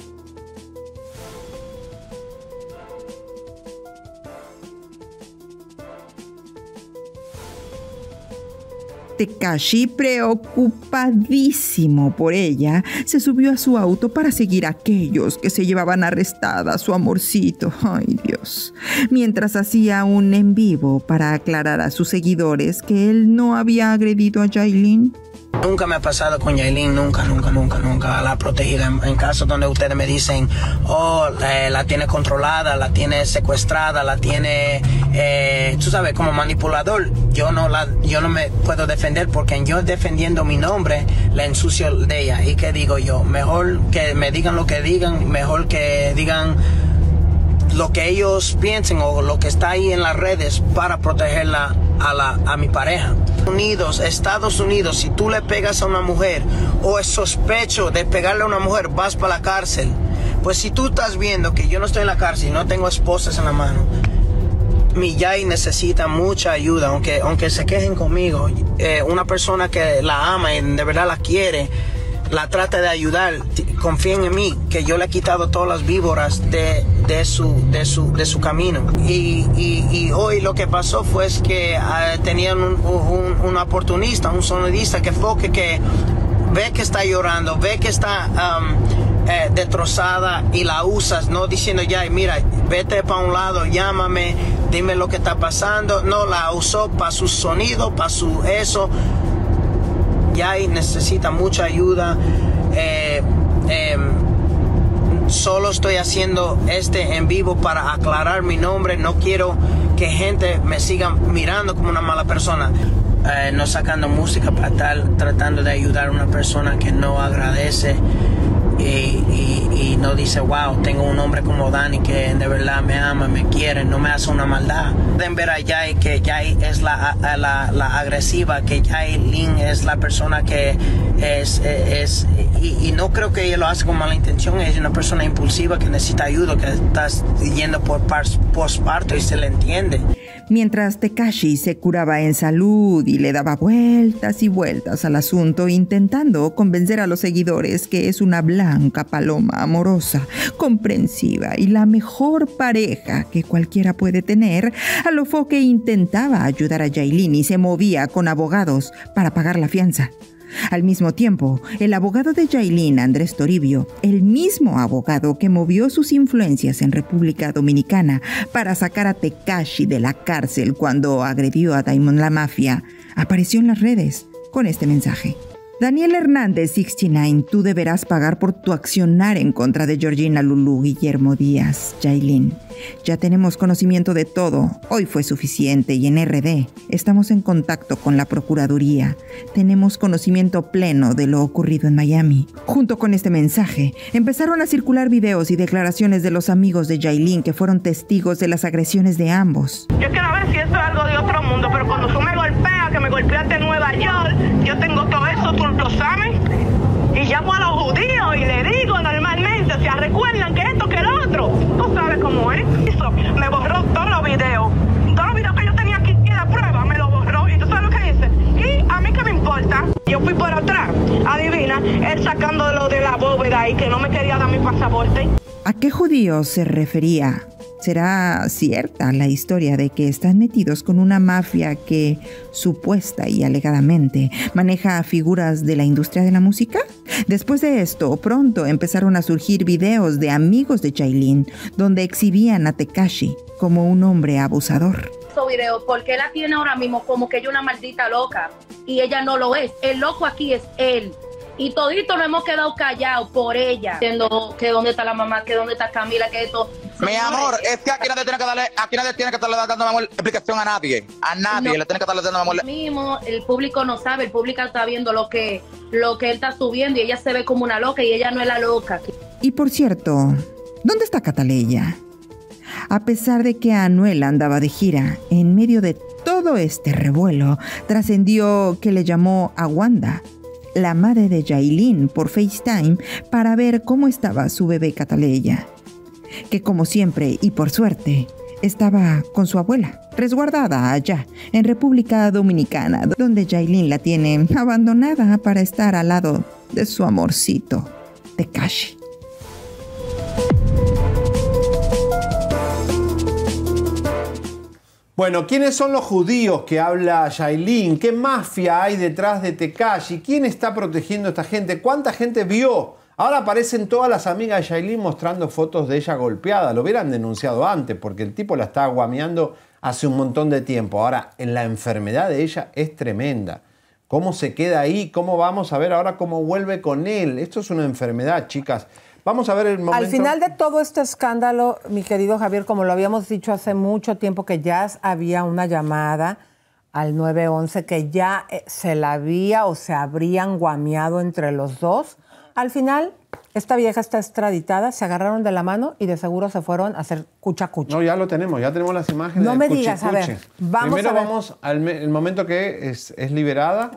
Tekashi, preocupadísimo por ella, se subió a su auto para seguir a aquellos que se llevaban arrestada a su amorcito. Ay, Dios. Mientras hacía un en vivo para aclarar a sus seguidores que él no había agredido a Yailin. Nunca me ha pasado con Yailin, nunca, nunca, nunca, nunca la protegida. En, en casos donde ustedes me dicen, oh, eh, la tiene controlada, la tiene secuestrada, la tiene, eh, tú sabes, como manipulador, yo no la, yo no me puedo defender porque yo defendiendo mi nombre, la ensucio de ella. ¿Y qué digo yo? Mejor que me digan lo que digan, mejor que digan lo que ellos piensen o lo que está ahí en las redes para protegerla a, la, a mi pareja. Unidos, Estados Unidos, si tú le pegas a una mujer o es sospecho de pegarle a una mujer, vas para la cárcel. Pues si tú estás viendo que yo no estoy en la cárcel y no tengo esposas en la mano, mi Yai necesita mucha ayuda, aunque, aunque se quejen conmigo. Eh, una persona que la ama y de verdad la quiere, la trata de ayudar, confíen en mí, que yo le he quitado todas las víboras de, de, su, de, su, de su camino. Y, y, y hoy lo que pasó fue que uh, tenían un, un, un oportunista, un sonidista que fue que, que ve que está llorando, ve que está um, eh, destrozada y la usas, no diciendo ya, mira, vete para un lado, llámame, dime lo que está pasando. No, la usó para su sonido, para su eso. Yai necesita mucha ayuda. Eh, eh, solo estoy haciendo este en vivo para aclarar mi nombre. No quiero que gente me siga mirando como una mala persona. Eh, no sacando música para estar tratando de ayudar a una persona que no agradece y, y, y no dice, wow, tengo un hombre como Dani que de verdad me ama, me quiere, no me hace una maldad. Pueden ver a Yai que Yai es la, la, la agresiva, que Yailin es la persona que es, es y, y no creo que ella lo hace con mala intención. Es una persona impulsiva que necesita ayuda, que está yendo por posparto y se le entiende. Mientras Tekashi se curaba en salud y le daba vueltas y vueltas al asunto, intentando convencer a los seguidores que es una blanca paloma amorosa, comprensiva y la mejor pareja que cualquiera puede tener, Alofoque intentaba ayudar a Yailin y se movía con abogados para pagar la fianza. Al mismo tiempo, el abogado de Yailin, Andrés Toribio, el mismo abogado que movió sus influencias en República Dominicana para sacar a Tekashi de la cárcel cuando agredió a Diamond la Mafia, apareció en las redes con este mensaje. Daniel Hernández sesenta y nueve, tú deberás pagar por tu accionar en contra de Georgina Lulú, Guillermo Díaz, Yailin. Ya tenemos conocimiento de todo, hoy fue suficiente y en R D estamos en contacto con la Procuraduría. Tenemos conocimiento pleno de lo ocurrido en Miami. Junto con este mensaje, empezaron a circular videos y declaraciones de los amigos de Yailin que fueron testigos de las agresiones de ambos. Yo quiero ver si esto es algo de otro mundo, pero cuando tú me golpeas, que me golpeaste en Nueva York, yo tengo todo eso, tú lo sabes. Y llamo a los judíos y le digo normalmente, o sea, recuerdan que esto, que lo otro. Tú sabes cómo es. Eso, me borró todos los videos. Todos los videos que yo tenía aquí y la prueba me lo borró. Y tú sabes lo que dice. Y a mí qué me importa. Yo fui por atrás. Adivina, él sacando lo de la bóveda y que no me quería dar mi pasaporte. ¿A qué judíos se refería? ¿Será cierta la historia de que están metidos con una mafia que, supuesta y alegadamente, maneja figuras de la industria de la música? Después de esto, pronto empezaron a surgir videos de amigos de Yailin, donde exhibían a Tekashi como un hombre abusador. Video porque él la tiene ahora mismo como que ella es una maldita loca y ella no lo es. El loco aquí es él. Y todito nos hemos quedado callados por ella. Diciendo que dónde está la mamá, que dónde está Camila, que esto. Mi amor, es que aquí nadie tiene que darle, aquí nadie tiene que estarle dando amor, explicación a nadie. A nadie no, le tiene que estarle dando amor. Mismo, el público no sabe, el público está viendo lo que, lo que él está subiendo y ella se ve como una loca y ella no es la loca. Y por cierto, ¿Dónde está Cataleya? A pesar de que Anuel andaba de gira, en medio de todo este revuelo, trascendió que le llamó a Wanda, la madre de Yailin, por FaceTime para ver cómo estaba su bebé Cataleya, que como siempre y por suerte estaba con su abuela, resguardada allá en República Dominicana, donde Yailin la tiene abandonada para estar al lado de su amorcito, Tekashi. Bueno, ¿quiénes son los judíos que habla Yailin? ¿Qué mafia hay detrás de Tekashi? ¿Quién está protegiendo a esta gente? ¿Cuánta gente vio? Ahora aparecen todas las amigas de Yailin mostrando fotos de ella golpeada. Lo hubieran denunciado antes porque el tipo la estaba guameando hace un montón de tiempo. Ahora, en la enfermedad de ella es tremenda. ¿Cómo se queda ahí? ¿Cómo vamos a ver ahora cómo vuelve con él? Esto es una enfermedad, chicas. Vamos a ver el momento. Al final de todo este escándalo, mi querido Javier, como lo habíamos dicho hace mucho tiempo, que ya había una llamada al nueve once, que ya se la había o se habrían guameado entre los dos. Al final, esta vieja está extraditada, se agarraron de la mano y de seguro se fueron a hacer cucha-cucha. No, ya lo tenemos, ya tenemos las imágenes. No de me cuchi, digas, a cuchi. ver, vamos Primero a ver. vamos al me- el momento que es, es liberada.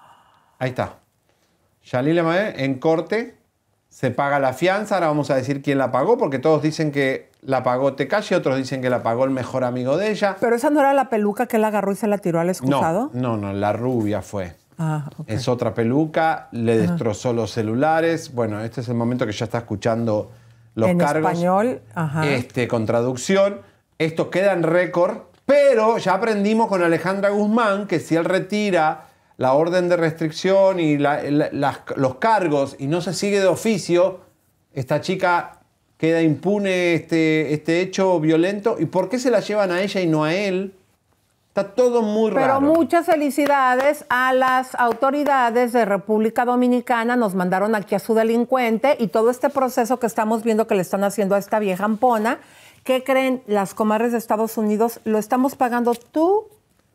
Ahí está. Yailin Lemaé en corte, se paga la fianza. Ahora vamos a decir quién la pagó, porque todos dicen que la pagó Tekashi, otros dicen que la pagó el mejor amigo de ella. ¿Pero esa no era la peluca que él agarró y se la tiró al excusado? No, no, no, la rubia fue. Ah, ok. Es otra peluca, le Ajá. destrozó los celulares. Bueno, este es el momento que ya está escuchando los en cargos. español, ajá. Este, con traducción. Esto queda en récord, pero ya aprendimos con Alejandra Guzmán que si él retira la orden de restricción y la- la- las- los cargos y no se sigue de oficio, esta chica queda impune este, este hecho violento. ¿Y por qué se la llevan a ella y no a él? Está todo muy Pero raro. muchas felicidades a las autoridades de República Dominicana. Nos mandaron aquí a su delincuente y todo este proceso que estamos viendo que le están haciendo a esta vieja ampona. ¿Qué creen? Las comadres de Estados Unidos lo estamos pagando tú,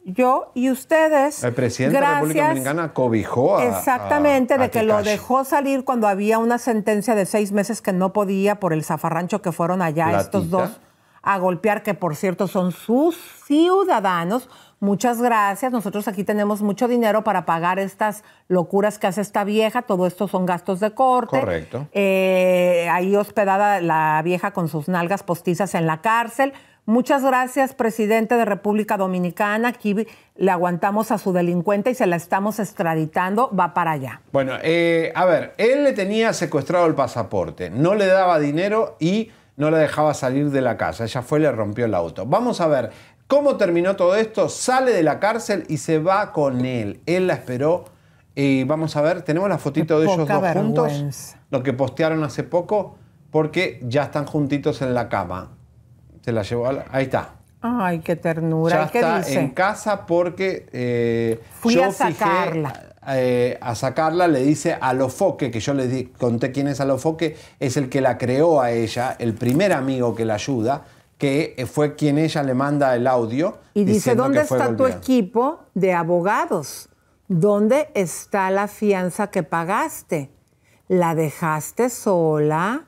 yo y ustedes. El presidente de la República Gracias. Dominicana cobijó a Exactamente, a- a de que lo Tekashi. dejó salir cuando había una sentencia de seis meses que no podía por el zafarrancho que fueron allá Platita. estos dos a golpear, que por cierto son sus ciudadanos. Muchas gracias. Nosotros aquí tenemos mucho dinero para pagar estas locuras que hace esta vieja. Todo esto son gastos de corte. Correcto. Eh, ahí hospedada la vieja con sus nalgas postizas en la cárcel. Muchas gracias, presidente de República Dominicana. Aquí le aguantamos a su delincuente y se la estamos extraditando. Va para allá. Bueno, eh, a ver, él le tenía secuestrado el pasaporte, no le daba dinero y no la dejaba salir de la casa. Ella fue y le rompió el auto. Vamos a ver cómo terminó todo esto. Sale de la cárcel y se va con él. Él la esperó y vamos a ver, tenemos la fotito de ellos poca dos juntos, vergüenza. lo que postearon hace poco, porque ya están juntitos en la cama. Se la llevó a la- ahí está. Ay, qué ternura. Ya ¿Y qué está dice? en casa porque eh, Fui yo a sacarla. fijé eh, a sacarla, le dice Alofoque, que yo le di- conté quién es Alofoque, es el que la creó a ella, el primer amigo que la ayuda, que eh, fue quien ella le manda el audio. Y dice, diciendo ¿dónde que fue está tu golpeada. equipo de abogados? ¿Dónde está la fianza que pagaste? ¿La dejaste sola?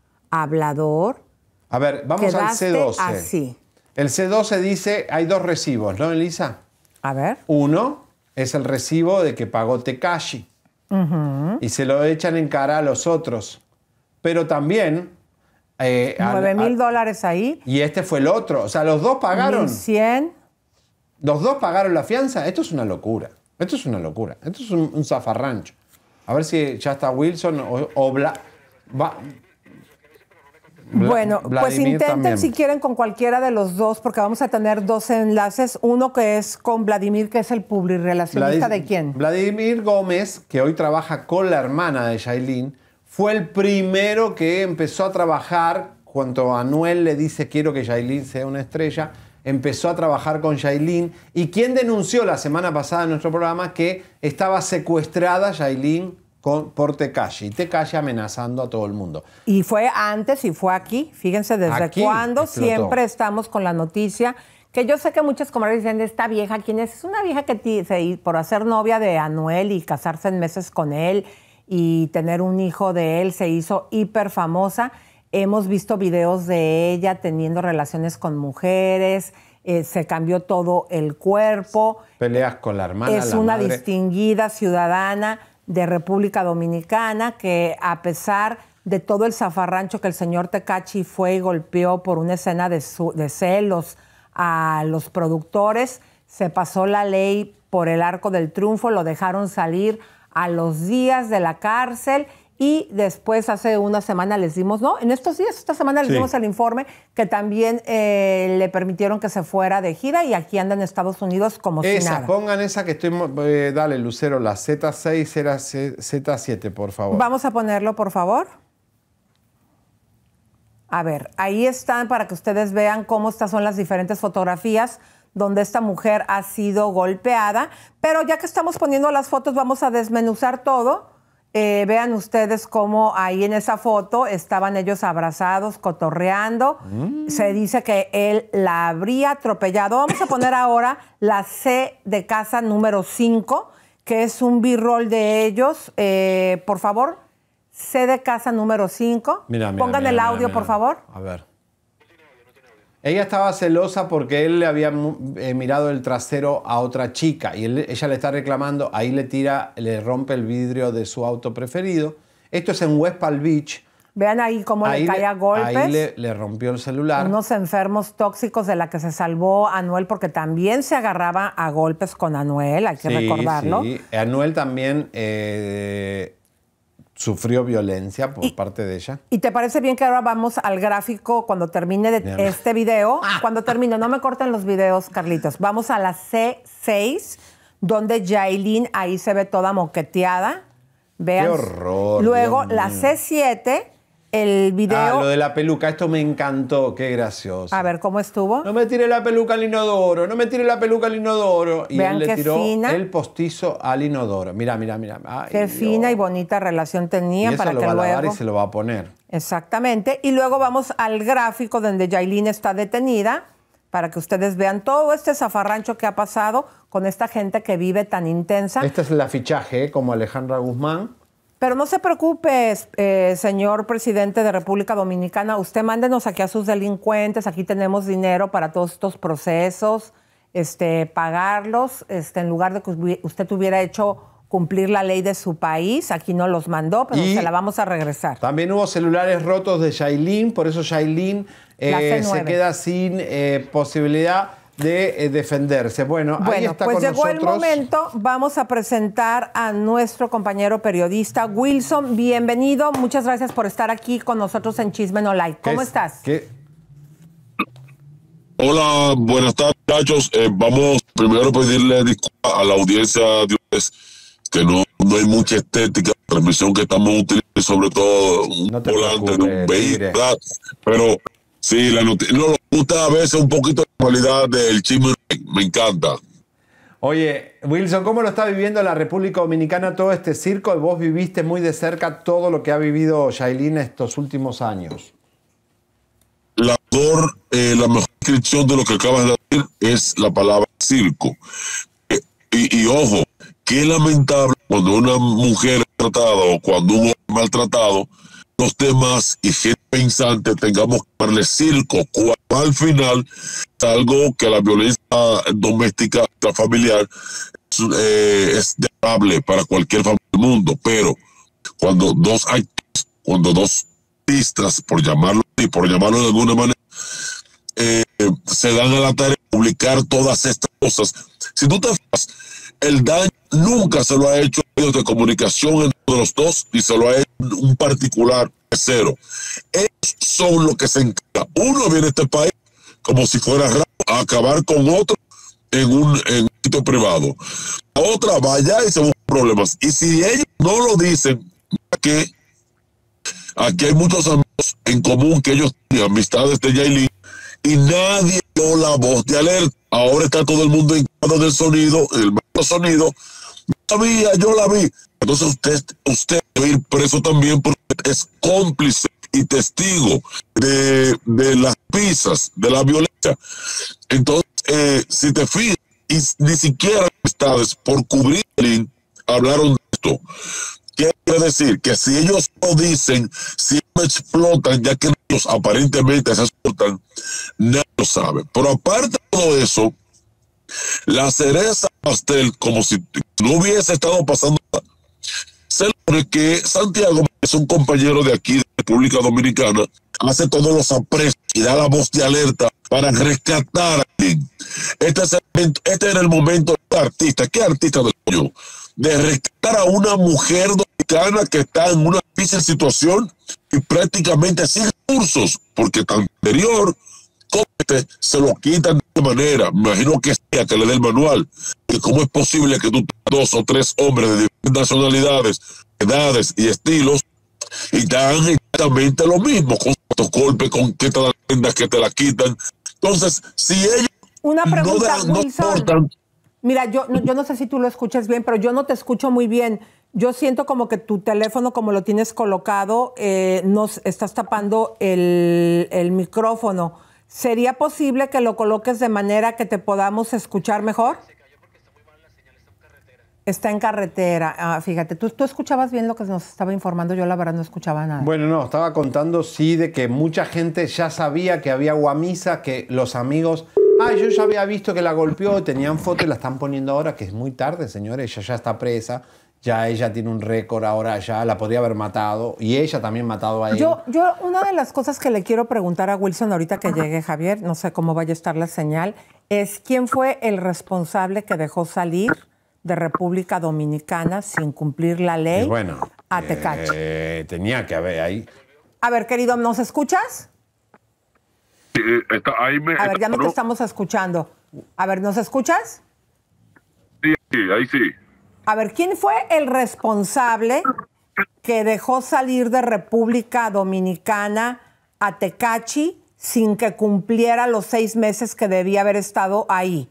¿Hablador? A ver, vamos al Quedaste C doce. así. El C doce dice, hay dos recibos, ¿no, Elisa? A ver. Uno es el recibo de que pagó Tekashi. Ujú. Y se lo echan en cara a los otros. Pero también... eh, al- Nueve mil al- dólares ahí. y este fue el otro. O sea, los dos pagaron. mil cien. Los dos pagaron la fianza. Esto es una locura. Esto es una locura. Esto es un, un zafarrancho. A ver si ya está Wilson o, o Bla- va- Bla- Bueno, pues Vladimir intenten también. si quieren con cualquiera de los dos, porque vamos a tener dos enlaces. Uno que es con Vladimir, que es el publirelacionista Vladi- de quién. Vladimir Gómez, que hoy trabaja con la hermana de Yailin, fue el primero que empezó a trabajar cuando Anuel le dice quiero que Yailin sea una estrella. Empezó a trabajar con Yailin. ¿Y quién denunció la semana pasada en nuestro programa que estaba secuestrada Yailin con, por Tekashi? Tekashi amenazando a todo el mundo. Y fue antes y fue aquí. Fíjense desde Aquí cuándo explotó. siempre estamos con la noticia. Que yo sé que muchas comadres dicen, esta vieja, ¿quién es? Es una vieja que ti- se- por hacer novia de Anuel y casarse en meses con él y tener un hijo de él, se hizo hiper famosa. hemos visto videos de ella teniendo relaciones con mujeres, eh, se cambió todo el cuerpo. Peleas con la hermana, Es la una madre. distinguida ciudadana de República Dominicana que, a pesar de todo el zafarrancho que el señor Tekashi fue y golpeó por una escena de, su- de celos a los productores, se pasó la ley por el arco del triunfo, lo dejaron salir a los días de la cárcel y después hace una semana les dimos, no, en estos días, esta semana les Sí. dimos el informe que también eh, le permitieron que se fuera de gira y aquí anda en Estados Unidos como si Esa, nada. pongan esa que estoy... eh, dale, Lucero, la Z seis era Z siete, por favor. Vamos a ponerlo, por favor. A ver, ahí están para que ustedes vean cómo estas son las diferentes fotografías donde esta mujer ha sido golpeada. Pero ya que estamos poniendo las fotos, vamos a desmenuzar todo. Eh, vean ustedes cómo ahí en esa foto estaban ellos abrazados, cotorreando. Mm. Se dice que él la habría atropellado. Vamos a poner ahora la C de casa número cinco, que es un b-roll de ellos. Eh, por favor, C de casa número cinco. Mira, mira, Pongan mira, el mira, audio, mira. por favor. A ver. Ella estaba celosa porque él le había eh, mirado el trasero a otra chica y él- ella le está reclamando, ahí le tira, le rompe el vidrio de su auto preferido. Esto es en West Palm Beach. Vean ahí cómo Ahí le cae a golpes. Ahí le, le rompió el celular. Unos enfermos tóxicos de la que se salvó Anuel, porque también se agarraba a golpes con Anuel, hay que Sí, recordarlo. sí. Anuel también eh, sufrió violencia por parte de ella. ¿Y te parece bien que ahora vamos al gráfico cuando termine de Bien. este video? Cuando termine, no me corten los videos, Carlitos. Vamos a la C seis, donde Yailin ahí se ve toda moqueteada. Vean. Qué horror. Luego, Dios la mío. C siete, el video. Ah, lo de la peluca, esto me encantó, qué gracioso. A ver, ¿cómo estuvo? No me tire la peluca al inodoro, no me tire la peluca al inodoro. Y Vean él le qué tiró fina. el postizo al inodoro. Mira, mira, mira. Ay, Qué Dios. fina y bonita relación Y tenían eso para lo que va a luego... lavar y se lo va a poner. Exactamente. Y luego vamos al gráfico donde Yailin está detenida para que ustedes vean todo este zafarrancho que ha pasado con esta gente que vive tan intensa. Este es el fichaje, ¿eh? Como Alejandra Guzmán. Pero no se preocupe, eh, señor presidente de República Dominicana. Usted mándenos aquí a sus delincuentes. Aquí tenemos dinero para todos estos procesos, este, pagarlos, este, en lugar de que hubi- usted tuviera hecho cumplir la ley de su país. Aquí no los mandó, pero Y- se la vamos a regresar. También hubo celulares rotos de Yailin, por eso Yailin eh, La C se nueve. queda sin eh, posibilidad de eh, defenderse. Bueno, ahí Bueno, está pues con llegó el nosotros. momento. Vamos a presentar a nuestro compañero periodista Wilson. Bienvenido. Muchas gracias por estar aquí con nosotros en Chisme No Like. ¿Cómo es- estás? ¿Qué? Hola, buenas tardes, muchachos. Eh, vamos primero a pedirle disculpas a la audiencia de ustedes que no, no hay mucha estética en la transmisión que estamos utilizando, sobre todo un volante de un vehículo, ¿verdad? Pero sí, la noti- no, nos gusta a veces un poquito la cualidad del chisme, me encanta. Oye, Wilson, ¿cómo lo está viviendo la República Dominicana todo este circo? Y vos viviste muy de cerca todo lo que ha vivido Yailin estos últimos años. La mejor, eh, la mejor descripción de lo que acabas de decir es la palabra circo. Eh, y, y ojo, qué lamentable cuando una mujer es tratada o cuando un hombre es maltratado, los demás y gente pensante tengamos que darle circo, cuando al final es algo que la violencia doméstica, familiar, eh, es deplorable para cualquier familia del mundo, pero cuando dos actores, cuando dos artistas, por llamarlo así, por llamarlo de alguna manera, eh, se dan a la tarea de publicar todas estas cosas. Si tú te fijas, el daño nunca se lo ha hecho a medios de comunicación entre los dos y se lo ha hecho un particular tercero. Ellos son los que se encargan. Uno viene a este país como si fuera raro a acabar con otro en un, en un sitio privado. La otra va allá y se busca problemas. Y si ellos no lo dicen, que aquí hay muchos amigos en común que ellos tienen amistades de Yailin y nadie dio la voz de alerta. Ahora está todo el mundo encargado del sonido, el malo sonido. No sabía, yo la vi. Entonces usted, usted debe ir preso también porque es cómplice y testigo de, de las pisas, de la violencia. Entonces, eh, si te fijas, y ni siquiera amistades por cubrir hablaron de esto. Quiere decir que si ellos lo dicen, si no explotan, ya que no hay ellos aparentemente se soportan, nadie lo sabe. Pero aparte de todo eso, la cereza pastel, como si no hubiese estado pasando nada, se supone que Santiago es un compañero de aquí, de República Dominicana, hace todos los aprecios y da la voz de alerta para rescatar a alguien. Este, es el, este era el momento de artista, ¿qué artista del coño? De rescatar a una mujer dominicana que está en una difícil situación y prácticamente sin recursos, porque tan anterior como este se lo quitan de esta manera. Me imagino que sea que le dé el manual. Y cómo es posible que tú tengas dos o tres hombres de diferentes nacionalidades, edades y estilos y te hagan exactamente lo mismo, con estos golpes, con que te la que te la quitan. Entonces, si ellos Una pregunta, no, Wilson. no soportan. Mira, yo, yo no sé si tú lo escuchas bien, pero yo no te escucho muy bien. Yo siento como que tu teléfono, como lo tienes colocado, eh, nos estás tapando el, el micrófono. ¿Sería posible que lo coloques de manera que te podamos escuchar mejor? Está en carretera. Ah, fíjate, ¿tú, tú escuchabas bien lo que nos estaba informando. Yo la verdad no escuchaba nada. Bueno, no, estaba contando, sí, de que mucha gente ya sabía que había guamisa, que los amigos... Ah, yo ya había visto que la golpeó, tenían foto y la están poniendo ahora, que es muy tarde, señores. Ella ya está presa, ya ella tiene un récord ahora, ya la podría haber matado. Y ella también matado a él. Yo, yo, una de las cosas que le quiero preguntar a Wilson ahorita que llegue, Javier, no sé cómo vaya a estar la señal, es ¿quién fue el responsable que dejó salir de República Dominicana sin cumplir la ley Y bueno, a Tecachi? eh, tenía que haber ahí. A ver, querido, ¿nos escuchas? Sí, está, ahí me, A ver, ya no ¿no? te estamos escuchando. A ver, ¿nos escuchas? Sí, sí, ahí sí. A ver, ¿quién fue el responsable que dejó salir de República Dominicana a Tecachi sin que cumpliera los seis meses que debía haber estado ahí?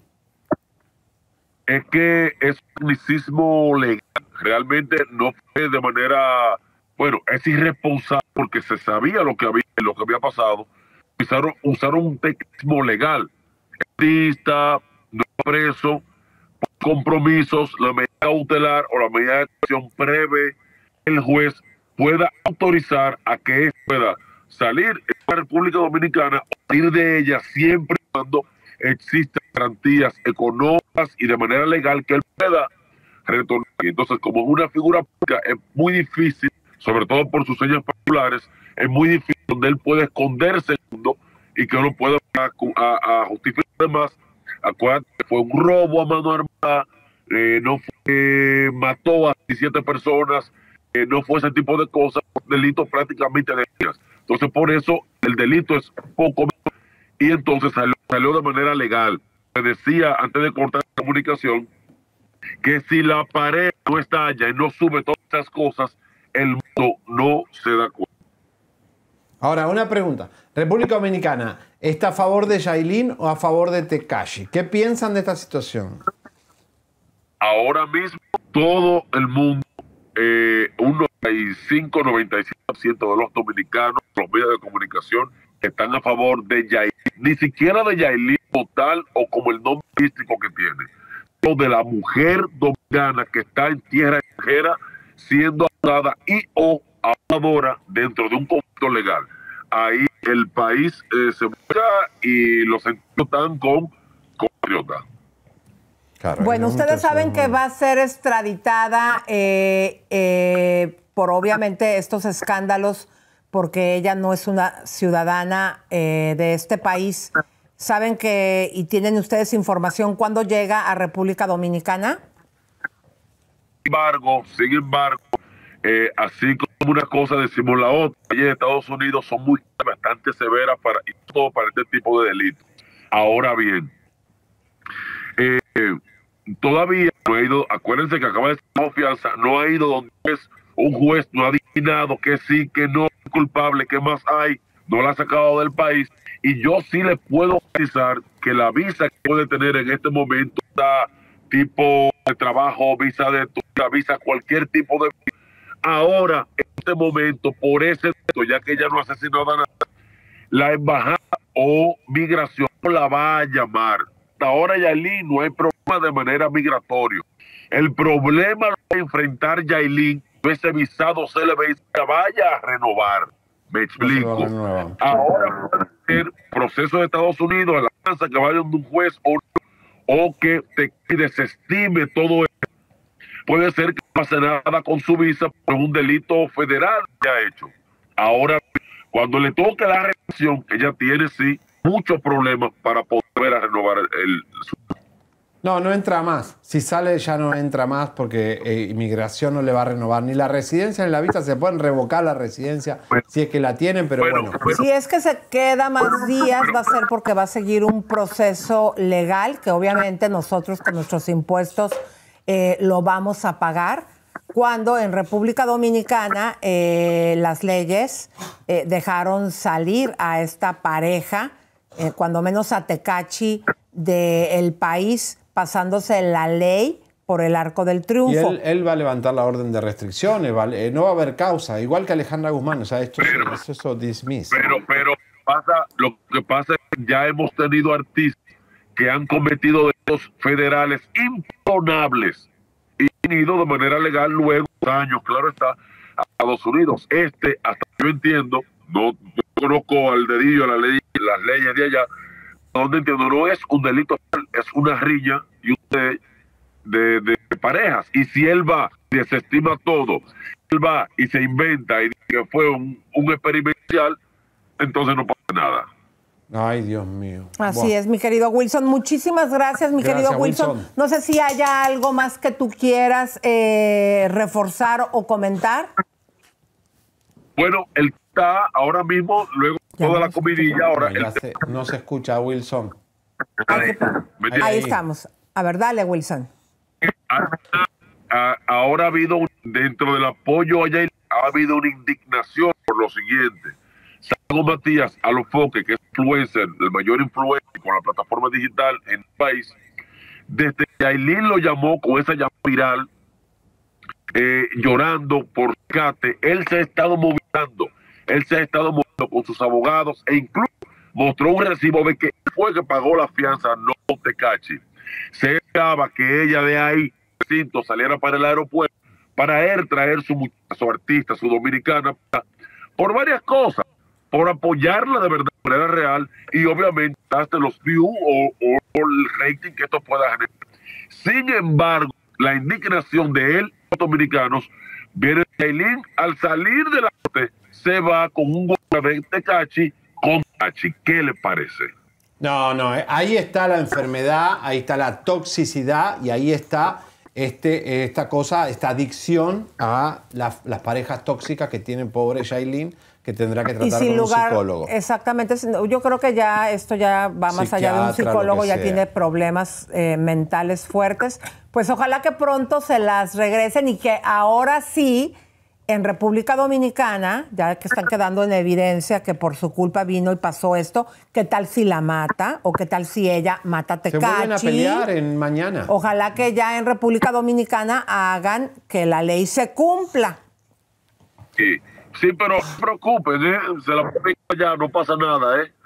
Es que es un tecnicismo legal. Realmente no fue de manera... Bueno, es irresponsable porque se sabía lo que había, lo que había pasado. Usaron, usaron un tecnicismo legal. Artista, no preso, compromisos, la medida cautelar o la medida de acción prevé, el juez pueda autorizar a que él pueda salir de la República Dominicana o salir de ella siempre y cuando existan garantías económicas y de manera legal que él pueda retornar. Entonces, como es una figura pública, es muy difícil, sobre todo por sus señas particulares, es muy difícil donde él puede esconderse el mundo y que uno pueda a, a, a justificar. Además, acuérdate que fue un robo a mano armada, eh, no fue, eh, mató a diecisiete personas, eh, no fue ese tipo de cosas, delitos prácticamente de ellas. Entonces, por eso el delito es poco menos, y entonces salió, salió de manera legal. Me decía antes de cortar la comunicación que si la pared no está allá y no sube todas esas cosas, el mundo no se da cuenta. Ahora, una pregunta. República Dominicana, ¿está a favor de Yailin o a favor de Tecachi? ¿Qué piensan de esta situación? Ahora mismo todo el mundo, eh, un noventa y cinco, noventa y siete por ciento de los dominicanos, los medios de comunicación, están a favor de Yailin. Ni siquiera de Yailin total o como el nombre artístico que tiene, sino de la mujer dominicana que está en tierra extranjera siendo acusada y o abusadora dentro de un conflicto legal. Ahí el país eh, se busca y los sentidos están con compatriota. Bueno, ustedes saben que va a ser extraditada eh, eh, por obviamente estos escándalos, porque ella no es una ciudadana eh, de este país. ¿Saben que, y tienen ustedes información, cuándo llega a República Dominicana? Sin embargo, sin embargo, eh, así como una cosa decimos la otra, allí en Estados Unidos son muy bastante severas para, y todo para este tipo de delitos. Ahora bien, eh, todavía no ha ido, acuérdense que acaba de ser fianza, no ha ido donde es un juez, no ha dictaminado que sí, que no es culpable, que más hay, no la ha sacado del país. Y yo sí le puedo garantizar que la visa que puede tener en este momento está tipo de trabajo, visa de turismo, visa cualquier tipo de visa. Ahora, en este momento, por ese delito, ya que ella no ha asesinado a nadie, la embajada o migración la va a llamar. Hasta ahora, Yailin, no hay problema de manera migratoria. El problema lo va a enfrentar Yailin, ese visado se le va a vaya a renovar. Me explico. Ahora puede ser proceso de Estados Unidos, la lanza que vaya de un juez o, o que te desestime todo esto. Puede ser que no pase nada con su visa por un delito federal que ha hecho. Ahora, cuando le toque la reacción, ella tiene sí muchos problemas para poder a renovar el, el su... No, no entra más. Si sale ya no entra más porque eh, inmigración no le va a renovar ni la residencia ni la visa. Se pueden revocar la residencia si es que la tienen, pero bueno. bueno. Si es que se queda más días va a ser porque va a seguir un proceso legal que obviamente nosotros con nuestros impuestos eh, lo vamos a pagar. Cuando en República Dominicana eh, las leyes eh, dejaron salir a esta pareja, eh, cuando menos a Tecachi, del país, pasándose la ley por el arco del triunfo. Y él, él va a levantar la orden de restricciones, ¿vale? Eh, no va a haber causa, igual que Alejandra Guzmán, o sea, esto pero, es eso dismiss. Pero, pero pasa, lo que pasa es que ya hemos tenido artistas que han cometido delitos federales imperdonables y han ido de manera legal luego de años, claro está, a Estados Unidos. Este, hasta yo entiendo, no, no conozco al dedillo la ley, las leyes de allá, donde entiendo, no es un delito, es una riña y un de, de, de parejas. Y si él va y desestima todo, él va y se inventa y dice que fue un, un experimental, entonces no pasa nada. Ay, Dios mío. Así Buah. es, mi querido Wilson. Muchísimas gracias, mi Gracias, querido Wilson. Wilson. No sé si haya algo más que tú quieras eh, reforzar o comentar. Bueno, él está ahora mismo, luego Ya toda no la comidilla, ahora... Ya él- se- no se escucha, Wilson. Ahí, Ahí estamos. A ver, dale, Wilson. a- ahora ha habido, un- dentro del apoyo allá, ha habido una indignación por lo siguiente. Sango Matías Alofoque, que es influencer, el mayor influencer con la plataforma digital en el país, desde que Ailín lo llamó con esa llamada viral, eh, llorando por rescate, él se ha estado movilizando, él se ha estado moviendo con sus abogados e incluso mostró un recibo de que fue que pagó la fianza, no Tecachi. Se esperaba que ella de ahí, recinto, saliera para el aeropuerto para él traer su, mu- su artista, su dominicana, por varias cosas, por apoyarla de verdad, de manera real, y obviamente hasta los views o, o- o el rating que esto pueda generar. Sin embargo, la indignación de él, los dominicanos, viene de Ailín, al salir de la corte, se va con un golpe de Tecachi con Tecachi. ¿Qué le parece? No, no, eh, ahí está la enfermedad, ahí está la toxicidad y ahí está este, esta cosa, esta adicción a la- las parejas tóxicas que tiene pobre Yailin, que tendrá que Y tratar sin con lugar, un psicólogo. exactamente, yo creo que ya esto ya va más allá de un Psiquiatra, psicólogo, lo que ya sea. tiene problemas eh, mentales fuertes. Pues ojalá que pronto se las regresen y que ahora sí, en República Dominicana, ya que están quedando en evidencia que por su culpa vino y pasó esto, ¿qué tal si la mata? ¿O qué tal si ella mata a Se vuelven a Tecachi? pelear en mañana. Ojalá que ya en República Dominicana hagan que la ley se cumpla. Sí, sí, pero no se preocupen, ¿eh? Se la ponen allá, no pasa nada, ¿eh?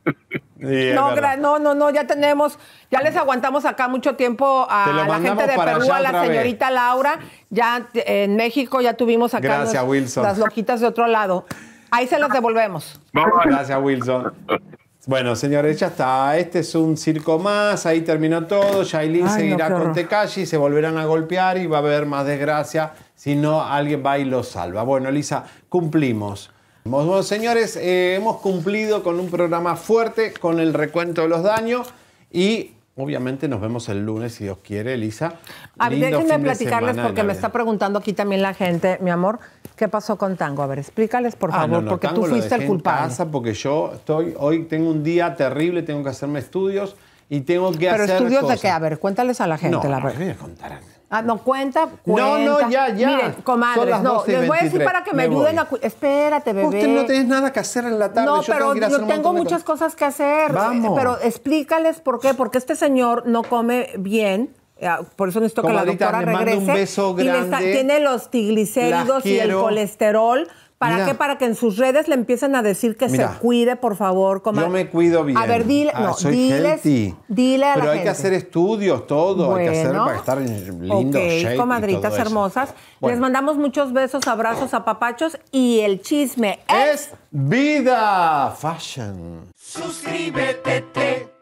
No, gra- no, no, no, ya tenemos, ya les aguantamos acá mucho tiempo a Te lo la mandamos gente de para Perú, allá a la otra vez. señorita Laura. Ya eh, en México ya tuvimos acá Gracias, los- Wilson. las loquitas de otro lado. Ahí se las devolvemos. Gracias, Wilson. Bueno, señores, ya está. Este es un circo más. Ahí terminó todo. Yailin Ay, no, seguirá qué con horror. Tecachi. Se volverán a golpear y va a haber más desgracia si no alguien va y lo salva. Bueno, Elisa, cumplimos. Bueno, señores, eh, hemos cumplido con un programa fuerte, con el recuento de los daños y obviamente nos vemos el lunes, si Dios quiere, Elisa. A ver, Lindo déjenme fin de platicarles semana de porque me Navidad. está preguntando aquí también la gente, mi amor, ¿qué pasó con Tango? A ver, explícales, por Ah, favor, no, no, porque Tango tú lo fuiste dejé el en culpable. casa porque yo estoy, hoy tengo un día terrible, tengo que hacerme estudios y tengo que Pero hacer estudios cosas. de qué, a ver, cuéntales a la gente. No, la no, verdad. voy a contar. Ah, no, cuenta, No, cuenta. no, ya, ya. Miren, Son comadres, las no, doce y les voy a decir veintitrés. para que me, Me ayuden voy. a... cu- Espérate, bebé. Usted no tienes nada que hacer en la tarde. No, yo pero tengo que ir a hacer yo un tengo montón de muchas cosas. cosas que hacer. Vamos. Pero explícales por qué. Porque este señor no come bien. eh, Por eso necesito que la Comadrita, doctora le mando regrese. un beso y le está- grande. tiene los triglicéridos Las y el quiero. colesterol ¿Para Mira. qué? Para que en sus redes le empiecen a decir que Mira. se cuide, por favor. Comadre. Yo me cuido bien. A ver, dile, Ah, no, soy diles, healthy. dile a Pero la hay gente. que hacer estudios, todo. hay que hacer Bueno. para estar en lindo Ok, shape y comadritas todo eso. hermosas. Bueno. Les mandamos muchos besos, abrazos, apapachos y el chisme es... Es vida fashion. Suscríbete, te,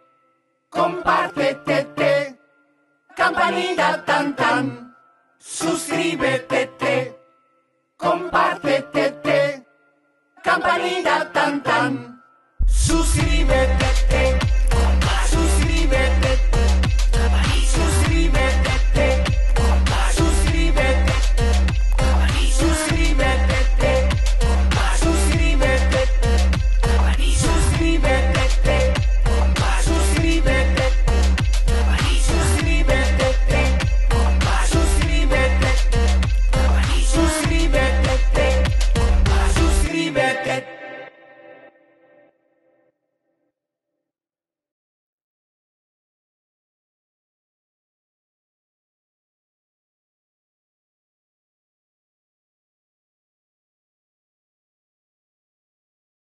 compártete, te, campanita tan tan. Suscríbete,